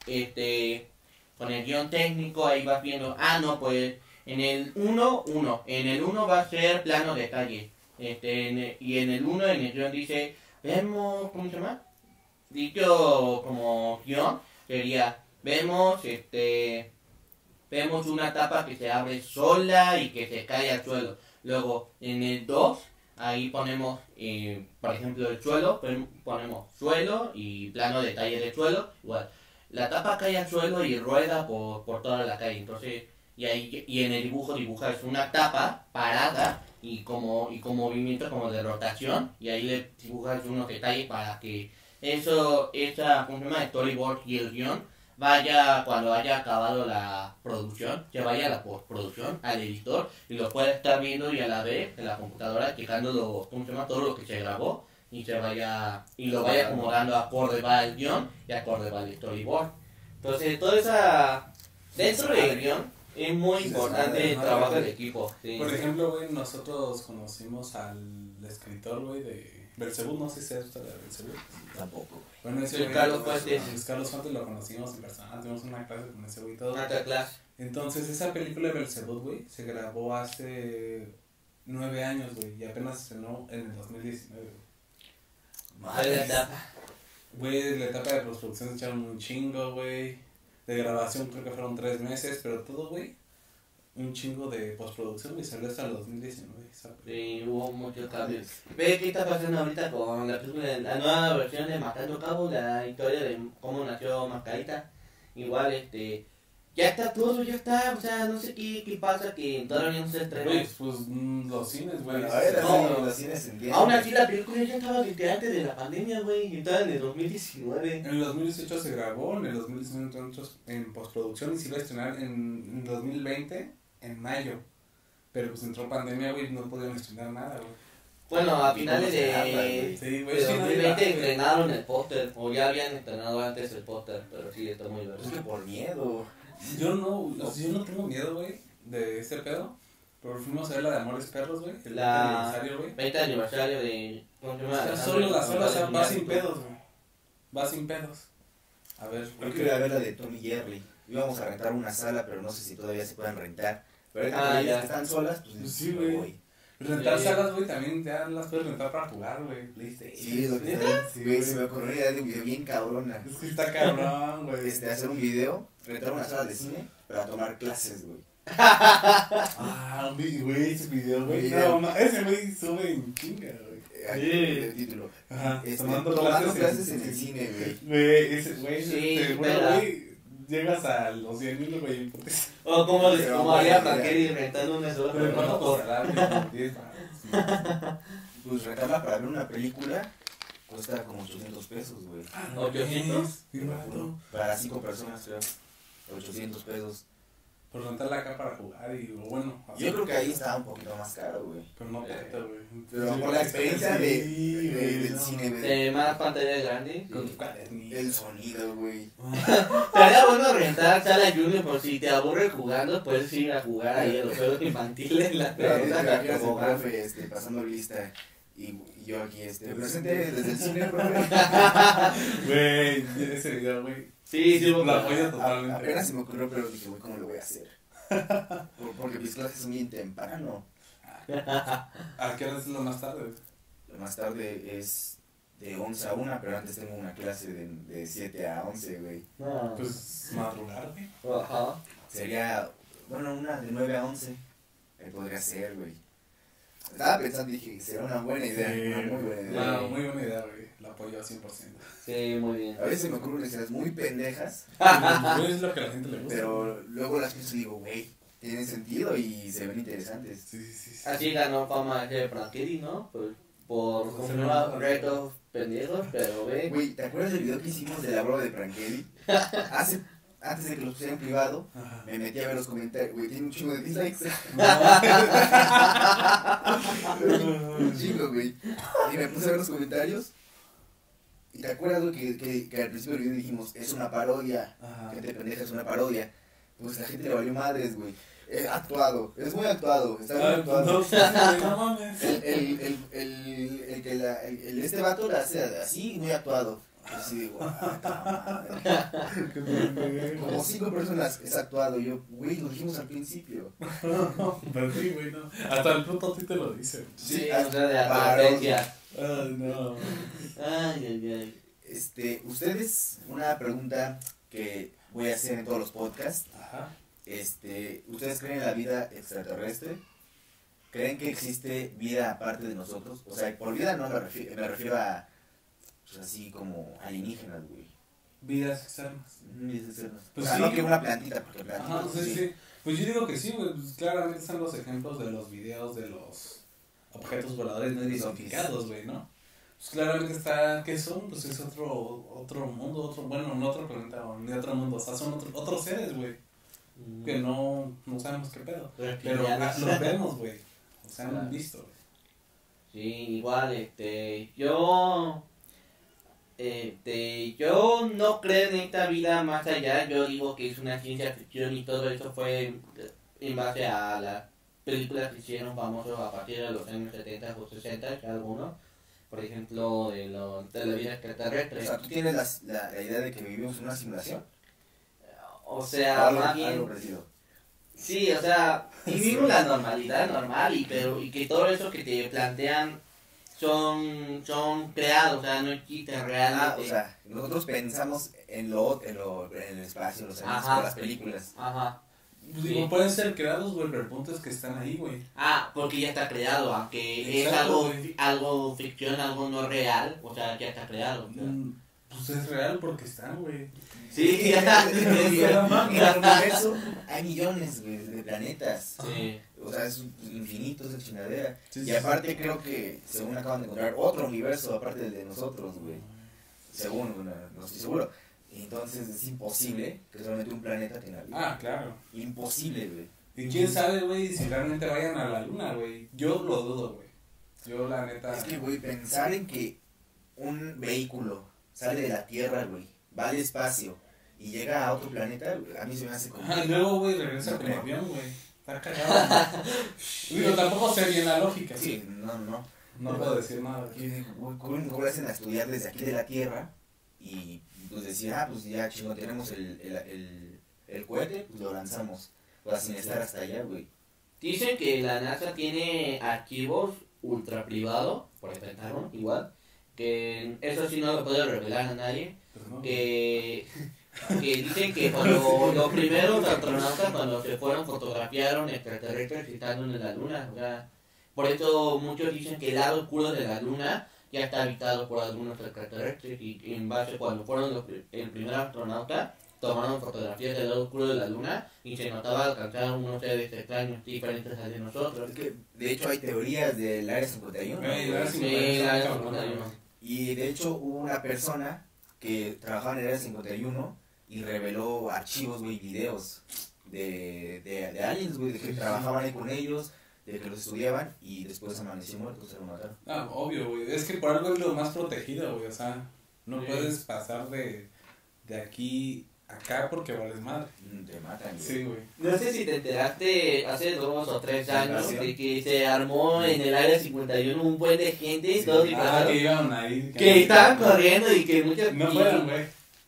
Speaker 3: con el guión técnico, ahí vas viendo, no, pues, en el 1, en el 1 va a ser plano detalle, y en el 1, en el guión dice, vemos, ¿cómo se llama? Dicho como guión, sería, vemos una tapa que se abre sola y que se cae al suelo. Luego, en el 2, ahí ponemos, por ejemplo, el suelo, ponemos suelo y plano de detalle del suelo, igual. La tapa cae al suelo y rueda por toda la calle, entonces, y en el dibujo dibujas una tapa parada y con movimiento como de rotación, y ahí le dibujas unos detalles para que ¿cómo se llama? Storyboard y el guión cuando haya acabado la producción, se vaya a la postproducción, al editor, y lo pueda estar viendo y a la vez en la computadora checando ¿cómo se llama? Todo lo que se grabó y lo vaya acomodando acorde va el guión y acorde va el storyboard. Entonces toda esa dentro del guión es muy importante el trabajo del equipo. Sí.
Speaker 2: Por ejemplo, güey, nosotros conocimos al escritor, güey, de Belzebú, no sé si es de Belzebú.
Speaker 1: Tampoco, güey.
Speaker 2: Bueno, ese
Speaker 3: Sí,
Speaker 2: güey,
Speaker 3: Carlos Fuentes.
Speaker 2: Carlos Fuentes lo conocimos en persona, tuvimos una clase con ese güey y todo.
Speaker 3: Una clase.
Speaker 2: Entonces, esa película de Belzebú, güey, se grabó hace 9 años, güey, y apenas se estrenó en el 2019, güey.
Speaker 3: Madre
Speaker 2: Güey, la etapa de postproducción se echaron un chingo, güey. De grabación creo que fueron 3 meses, pero todo, güey, un chingo de postproducción y salió hasta el 2019.
Speaker 3: Sí, hubo muchos cambios. ¿Ves qué está pasando ahorita con la película, la nueva versión de Matando Cabos, la historia de cómo nació Mascarita? Igual, ya está todo, ya está, o sea, no sé qué pasa que todavía no se estrenó.
Speaker 2: Güey, pues los cines, güey.
Speaker 1: Bueno, a ver,
Speaker 3: No.
Speaker 1: los cines entienden.
Speaker 3: Aún así la película ya estaba desde antes de la pandemia, güey, y estaba en el 2019.
Speaker 2: En el 2018 se grabó, en el 2019 entró en postproducción y se iba a estrenar en 2020, en mayo. Pero pues entró pandemia, güey, y no pudieron estrenar nada, güey.
Speaker 3: Bueno, a finales
Speaker 2: Sí, güey,
Speaker 3: de
Speaker 2: sí,
Speaker 3: 2020 estrenaron el póster, o ya habían estrenado antes el póster, pero sí, está muy
Speaker 1: Es que
Speaker 3: verde.
Speaker 1: por miedo.
Speaker 2: Yo no tengo miedo, güey, de ese pedo. Pero fuimos a ver la de Amores Perros, güey. El aniversario, güey.
Speaker 3: 20 aniversario de... ¿Cómo se llama?
Speaker 2: Solo la sola, o sea, va sin pedos, güey. Va sin pedos. A ver,
Speaker 1: Yo quiero ir a ver la de Tommy Jerry. Íbamos a rentar una sala, pero no sé si todavía se pueden rentar. Pero ahorita que
Speaker 3: ya.
Speaker 1: están solas, pues
Speaker 2: Pues sí,
Speaker 1: me
Speaker 2: güey.
Speaker 1: voy.
Speaker 2: rentar
Speaker 3: Sí.
Speaker 2: salas, güey, también ya las puedes rentar para jugar, güey. PlayStation.
Speaker 1: Sí, es lo que
Speaker 2: Sí,
Speaker 1: güey, se me ocurrió una idea de un video bien cabrona.
Speaker 2: Es que está cabrón, güey.
Speaker 1: Hacer un video, rentar una sala de cine para tomar clases, güey.
Speaker 2: Güey, ese video, güey.
Speaker 1: Video.
Speaker 2: No, ese güey sube en chinga, güey.
Speaker 1: Aquí el título.
Speaker 2: Ajá,
Speaker 1: Tomando clases en el cine, güey.
Speaker 2: Güey, ese güey,
Speaker 3: Sí,
Speaker 2: bueno,
Speaker 3: ¿verdad?
Speaker 2: güey, llegas a los 100,000, güey, porque
Speaker 3: O como
Speaker 1: Pero,
Speaker 3: haría
Speaker 1: güey,
Speaker 3: Frankelly rentando una sola
Speaker 2: pero
Speaker 3: persona
Speaker 2: ¿cuánto
Speaker 3: por...
Speaker 2: costará? Como 10 baros.
Speaker 1: Pues rentarla para ver una película cuesta como 800 pesos, güey.
Speaker 2: No,
Speaker 3: 800.
Speaker 2: bien barato.
Speaker 1: Para 5 personas, creo. 800 pesos.
Speaker 2: Por rentarla acá para jugar y, o bueno. así.
Speaker 1: Yo creo que ahí está un poquito más caro, güey.
Speaker 2: Pero no tanto, güey.
Speaker 1: Pero por la experiencia
Speaker 2: Sí, güey,
Speaker 1: del
Speaker 2: no.
Speaker 1: cine, güey.
Speaker 3: De más pantalla grande.
Speaker 2: Con tu cuadernillo.
Speaker 1: El sonido, güey.
Speaker 3: Estaría bueno rentar sala Junior por si te aburres jugando, puedes ir a jugar ahí a los juegos infantiles, las preguntas, las
Speaker 1: Imagínate,
Speaker 3: tobogán.
Speaker 1: profe, pasando lista. Y yo aquí, presente desde el cine, profe.
Speaker 2: Güey, ese video, güey.
Speaker 3: Sí, sí,
Speaker 2: lo
Speaker 3: bueno.
Speaker 2: apoyo totalmente.
Speaker 1: Apenas se me ocurrió, pero dije, güey, ¿cómo lo voy a hacer? Porque mis clases son bien temprano.
Speaker 2: ¿A qué hora es lo más tarde, güey?
Speaker 1: Más tarde es de 11 a 1, pero antes tengo una clase de 7 a 11, güey.
Speaker 3: No.
Speaker 2: Pues madrugar, güey.
Speaker 3: Ajá.
Speaker 1: Sería, bueno, una de 9 a 11. Podría ser, güey. Estaba pensando, dije, será una buena idea, una muy buena idea.
Speaker 2: No, muy buena idea, güey. La apoyo a 100%.
Speaker 3: Sí, muy bien.
Speaker 1: A veces me ocurren ideas muy pendejas,
Speaker 2: Güey, es lo que a la gente le gusta.
Speaker 1: pero luego las pienso y digo, güey, tienen sentido y se ven interesantes.
Speaker 2: Sí.
Speaker 3: Así ganó fama de Frankelly, ¿no? Por
Speaker 2: Pues,
Speaker 3: unos retos pendejos, pero ve.
Speaker 1: Güey, ¿te acuerdas del video que hicimos de la broma de Frankelly? Antes de que lo pusieran privado,
Speaker 2: Ajá.
Speaker 1: me metí a ver los comentarios, güey, tiene un chingo de dislikes. Un chingo, güey. Y me puse a ver los comentarios. Y te acuerdas, güey, que al principio del video dijimos, es una parodia.
Speaker 2: Ajá.
Speaker 1: Que te pendeja, es una parodia. Pues la gente le valió madres, güey. Actuado, es muy actuado, está muy actuado.
Speaker 2: No mames.
Speaker 1: Este vato la hace así, muy actuado. Así digo, como 5 personas es actuado. Y yo, güey, lo dijimos al principio.
Speaker 2: Pero sí, güey, no. Hasta el puto sí te lo dice.
Speaker 3: Sí,
Speaker 1: ah,
Speaker 3: o sea, de
Speaker 1: parodia.
Speaker 3: advertencia.
Speaker 2: Ay, no.
Speaker 3: Ay.
Speaker 1: Ustedes, una pregunta que voy a hacer en todos los podcasts.
Speaker 2: Ajá.
Speaker 1: ¿Ustedes creen en la vida extraterrestre?
Speaker 5: ¿creen que existe vida aparte de nosotros? O sea, por vida no me refiero a, pues así como alienígenas, güey.
Speaker 2: Vidas externas.
Speaker 5: Vidas externas.
Speaker 2: Pues
Speaker 5: o sea,
Speaker 2: sí.
Speaker 5: no que una plantita, porque plantita.
Speaker 2: Ajá, sí, sí. Pues yo digo que sí, güey. Pues claramente están los ejemplos de los videos de los objetos voladores no identificados, güey, ¿no? Pues claramente está, ¿qué son? Pues es otro mundo, bueno, no otro planeta, ni otro mundo, o sea, son otros seres, güey, que no sabemos qué pedo, pero los vemos, güey, o sea, han visto, güey.
Speaker 3: Sí, igual, yo no creo en esta vida más allá. Yo digo que es una ciencia ficción y todo eso fue en base a las películas que hicieron famosos a partir de los años 70 o 60, algunos, por ejemplo, de la vida extraterrestre.
Speaker 5: O sea, ¿tú tienes la idea de que vivimos en una simulación?
Speaker 3: O sea,
Speaker 5: algo,
Speaker 3: más bien,
Speaker 5: algo parecido.
Speaker 3: sí, o sea, vivimos la normalidad normal y que todo eso que te plantean son creados, o sea, no existen realmente.
Speaker 5: O sea, nosotros pensamos en el espacio, los aliens,
Speaker 3: Ajá.
Speaker 5: por las películas.
Speaker 3: Ajá.
Speaker 2: Digo, pueden ser creados, güey, pero el punto es que están ahí, güey.
Speaker 3: Porque ya está creado, aunque
Speaker 2: Exacto,
Speaker 3: es
Speaker 2: güey.
Speaker 3: algo ficción, algo no real, o sea, ya está creado. O sea.
Speaker 2: Pues es real porque están, güey.
Speaker 3: Sí, ya está.
Speaker 5: En el universo hay millones, güey, de planetas.
Speaker 3: Sí.
Speaker 5: O sea, es infinito esa chingadera.
Speaker 2: Sí,
Speaker 5: Y
Speaker 2: sí,
Speaker 5: aparte creo que, según acaban de encontrar, otro universo aparte del de nosotros, güey. Según, bueno, no estoy seguro. Entonces es imposible que solamente un planeta tenga vida.
Speaker 2: Ah, claro.
Speaker 5: Imposible, güey.
Speaker 2: Y quién sabe, güey, si realmente vayan a la luna, güey. Yo lo dudo, güey. Yo, la neta.
Speaker 5: Es que, güey, pensar en que un vehículo sale de la Tierra, güey, va al espacio y llega a otro planeta, güey, a mí se me hace como...
Speaker 2: Ajá, y luego, güey, regresa como avión, güey. Está cagado. Digo, tampoco sé bien la lógica, sí.
Speaker 5: Sí, no.
Speaker 2: No puedo decir nada.
Speaker 5: Yo digo, güey, ¿cómo mejor hacen a estudiar desde aquí de la Tierra? Y pues decir, pues ya chingón, tenemos el cohete, pues lo lanzamos. O sea, sin estar hasta allá, güey.
Speaker 3: Dicen que la NASA tiene archivos ultra privados, por el Pentágono, igual, que eso sí no lo puede revelar a nadie,
Speaker 2: Pues no.
Speaker 3: que dicen que cuando los primeros astronautas cuando se fueron fotografiaron extraterrestres estando en la luna, o sea, por eso muchos dicen que el lado oscuro de la luna ya está habitado por algunos extraterrestres y en base cuando fueron el primer astronauta tomaron fotografías del lado oscuro de la luna y se notaba alcanzar unos seres extraños diferentes al de nosotros.
Speaker 5: Es que, de hecho, hay teorías del Área 51. ¿no?
Speaker 2: Güey, el Área
Speaker 3: Sí,
Speaker 2: 51,
Speaker 3: la
Speaker 2: cabrón,
Speaker 5: Y de hecho hubo una persona que trabajaba en el Área 51 y reveló archivos, güey, videos de aliens, güey, de que trabajaban ahí con ellos, de que los estudiaban y después amaneció muerto, se lo mataron.
Speaker 2: Ah, obvio, güey. Es que por algo es lo más protegido, güey. O sea, no
Speaker 3: Sí.
Speaker 2: puedes pasar de aquí a acá porque vales madre.
Speaker 5: Te matan, güey.
Speaker 2: Sí, güey.
Speaker 3: No sé si te enteraste hace 2 o 3 años
Speaker 5: Sí.
Speaker 3: de que se armó en el área 51 un buen de gente,
Speaker 5: Sí.
Speaker 3: todos
Speaker 2: Ah,
Speaker 3: disfrazados,
Speaker 2: que iban ahí.
Speaker 3: que estaban corriendo y que muchos...
Speaker 2: No fueron, güey.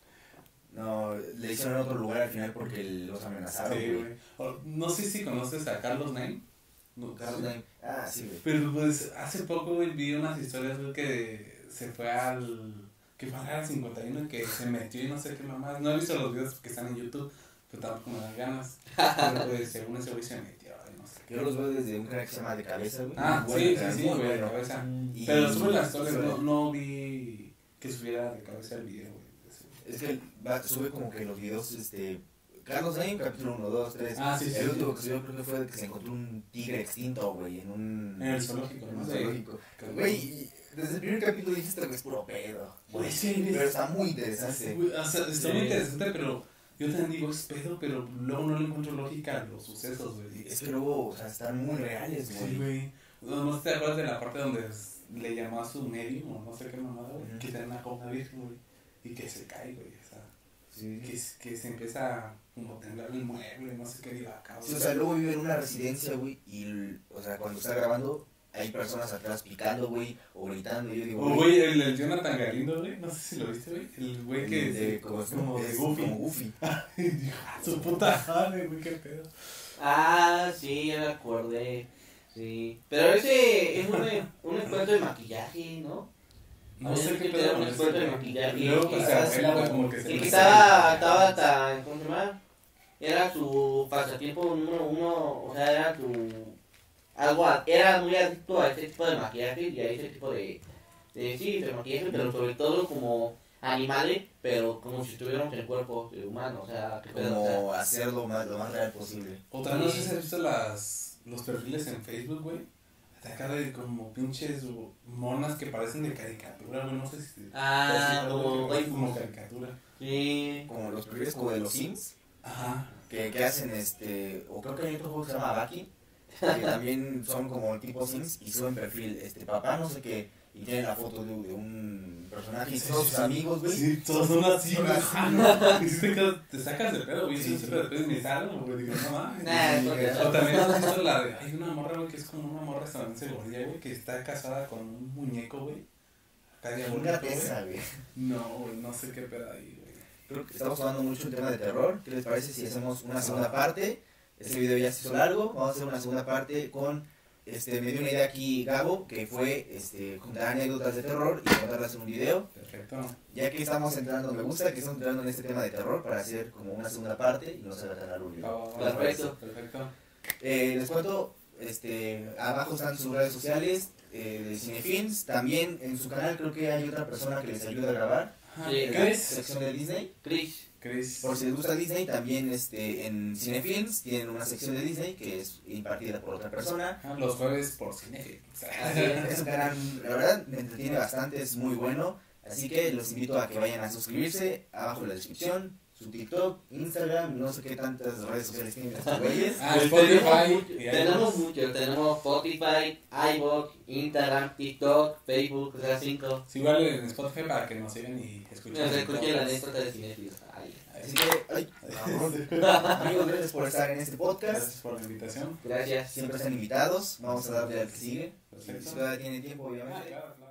Speaker 5: No, le hicieron en otro lugar al final porque los amenazaron,
Speaker 2: Sí,
Speaker 5: güey.
Speaker 2: güey. No sé si conoces a Carlos Name. No,
Speaker 5: Carlos Name. Ah, sí, güey.
Speaker 2: Pero pues hace poco, güey, vi unas historias, güey, que se fue que fue al área 51 y que se metió y no sé qué mamás. No he visto los videos que están en YouTube, pero tampoco me dan ganas. Pero pues según ese güey se metió, y no sé qué.
Speaker 5: Yo los veo desde un canal que se llama De Cabeza, güey.
Speaker 2: Ah,
Speaker 5: Muy
Speaker 2: sí,
Speaker 5: bueno,
Speaker 2: sí,
Speaker 5: muy
Speaker 2: güey, de
Speaker 5: bueno.
Speaker 2: cabeza.
Speaker 5: Y-
Speaker 2: Pero sube las historias,
Speaker 5: sube-
Speaker 2: no vi que subiera de cabeza el video, güey.
Speaker 5: Es que sube como que los videos, Carlos Name, capítulo 1, 2, 3.
Speaker 2: Ah, sí, sí,
Speaker 5: El
Speaker 2: sí.
Speaker 5: último que subió creo que fue que se encontró un tigre extinto, güey,
Speaker 2: En el zoológico,
Speaker 5: en
Speaker 2: ¿no?
Speaker 5: un
Speaker 2: Sí.
Speaker 5: zoológico. Güey, y desde el primer capítulo dijiste que es puro pedo.
Speaker 2: Güey, sí,
Speaker 5: Pero está muy interesante.
Speaker 2: Güey, o sea, está muy interesante, pero yo también digo es pedo, pero luego no le encuentro lógica a los sucesos, güey.
Speaker 5: Es que luego, o sea, están muy reales,
Speaker 2: Sí,
Speaker 5: güey.
Speaker 2: güey. No te acuerdas de la parte donde le llamó a su medium o no sé qué mamada, güey,
Speaker 5: Ujú.
Speaker 2: que tiene una copa virgen, güey, y que se cae, güey, o sea,
Speaker 5: Sí.
Speaker 2: que se empieza como a temblar el mueble, no sé qué diga acá,
Speaker 5: Sí, o sea, luego vive en una residencia, güey, y, o sea, cuando está grabando, hay personas atrás picando, güey, o gritando, y yo digo,
Speaker 2: O, güey, el Jonathan Galindo, güey, no sé si lo viste, güey, el güey que es como de Goofy.
Speaker 5: Como Goofy.
Speaker 2: Y dijo, "Ah, su puta madre, güey, qué pedo".
Speaker 3: Ah, sí, ya me acordé. Sí. Pero ese es un experto de maquillaje, ¿no?
Speaker 2: No sé qué
Speaker 3: Era
Speaker 2: pedo
Speaker 3: un
Speaker 2: con
Speaker 3: experto de
Speaker 2: eso.
Speaker 3: maquillaje.
Speaker 2: Y luego pues se
Speaker 3: Ah,
Speaker 2: arregla, güey, como que se
Speaker 3: Y que
Speaker 2: presenta.
Speaker 3: estaba tan, ¿cómo se llama? Era su pasatiempo número 1, o sea, era era muy adicto a ese tipo de maquillaje y a ese tipo de maquillaje, pero sobre todo como animales, pero como si estuviéramos en el cuerpo de humano, o sea, que puedan, o sea,
Speaker 5: Como hacerlo lo más real posible.
Speaker 2: O también no sé si has visto los perfiles en Facebook, güey. De acá de como pinches monas que parecen de caricatura, güey. No sé si.
Speaker 3: como,
Speaker 2: como caricatura.
Speaker 3: sí,
Speaker 5: Como los perfiles como de los Sims,
Speaker 2: Ajá.
Speaker 5: que hacen o creo que hay otro juego que se llama Baki, que también son como tipo Sims y suben perfil, papá no sé qué, y tienen la foto de un personaje y todos sus amigos, güey.
Speaker 2: Sí, todos son así,
Speaker 5: Son
Speaker 2: güey.
Speaker 5: así.
Speaker 2: Y si te sacas de pedo, güey.
Speaker 5: Sí,
Speaker 2: Sí,
Speaker 5: sí.
Speaker 2: pero después me salgo, güey. Digo, no mames.
Speaker 3: Nah, porque-
Speaker 2: O también has visto la de. Hay una morra, güey, que es como una morra estadounidense gordilla, güey, que está casada con un muñeco, güey. Acá
Speaker 5: Una
Speaker 2: diabólico,
Speaker 5: tesa,
Speaker 2: güey.
Speaker 5: güey.
Speaker 2: No, güey, no sé qué pedo ahí, güey.
Speaker 5: Creo que estamos hablando mucho del tema de terror. ¿Qué les parece si hacemos una segunda parte? Este video ya se hizo largo. Vamos a hacer una segunda parte con. Me dio una idea aquí Gabo, que fue juntar anécdotas de terror y contarlas en un video.
Speaker 2: Perfecto.
Speaker 5: Ya que estamos entrando, me gusta que estamos entrando en este tema de terror para hacer como una segunda parte y no se va tan largo el video.
Speaker 3: Perfecto.
Speaker 2: Perfecto.
Speaker 5: Les cuento, abajo están sus redes sociales de Cinefilms. También en su canal creo que hay otra persona que les ayuda a grabar.
Speaker 2: Ajá.
Speaker 3: Sí,
Speaker 5: En la
Speaker 2: Chris.
Speaker 5: sección de Disney.
Speaker 3: Chris,
Speaker 5: Por si les gusta Disney, también en Cinefilms tienen una sección de Disney que es impartida por otra persona.
Speaker 2: Ah, los jueves por cine.
Speaker 3: así es.
Speaker 5: Es un canal, la verdad, me entretiene bastante, es muy bueno. Así que los invito a que vayan a suscribirse. Abajo en la descripción, su TikTok, Instagram, no sé qué tantas redes sociales tienen estos güeyes.
Speaker 2: Ah, Spotify.
Speaker 3: Tenemos muchos, tenemos Spotify, iVoox, Instagram, TikTok, Facebook, o sea, 5.
Speaker 2: Sí, igual en Spotify para que nos sigan y escuchen.
Speaker 3: Nos escuchen la anécdota de cinéfilos. Ay,
Speaker 5: Así que, amigos, gracias por estar en este podcast.
Speaker 2: Gracias por la invitación.
Speaker 3: gracias.
Speaker 5: Siempre están invitados. Vamos a darle al que sigue.
Speaker 2: Perfecto.
Speaker 5: Si todavía tiene tiempo,
Speaker 2: Ah,
Speaker 5: obviamente.
Speaker 2: claro, claro.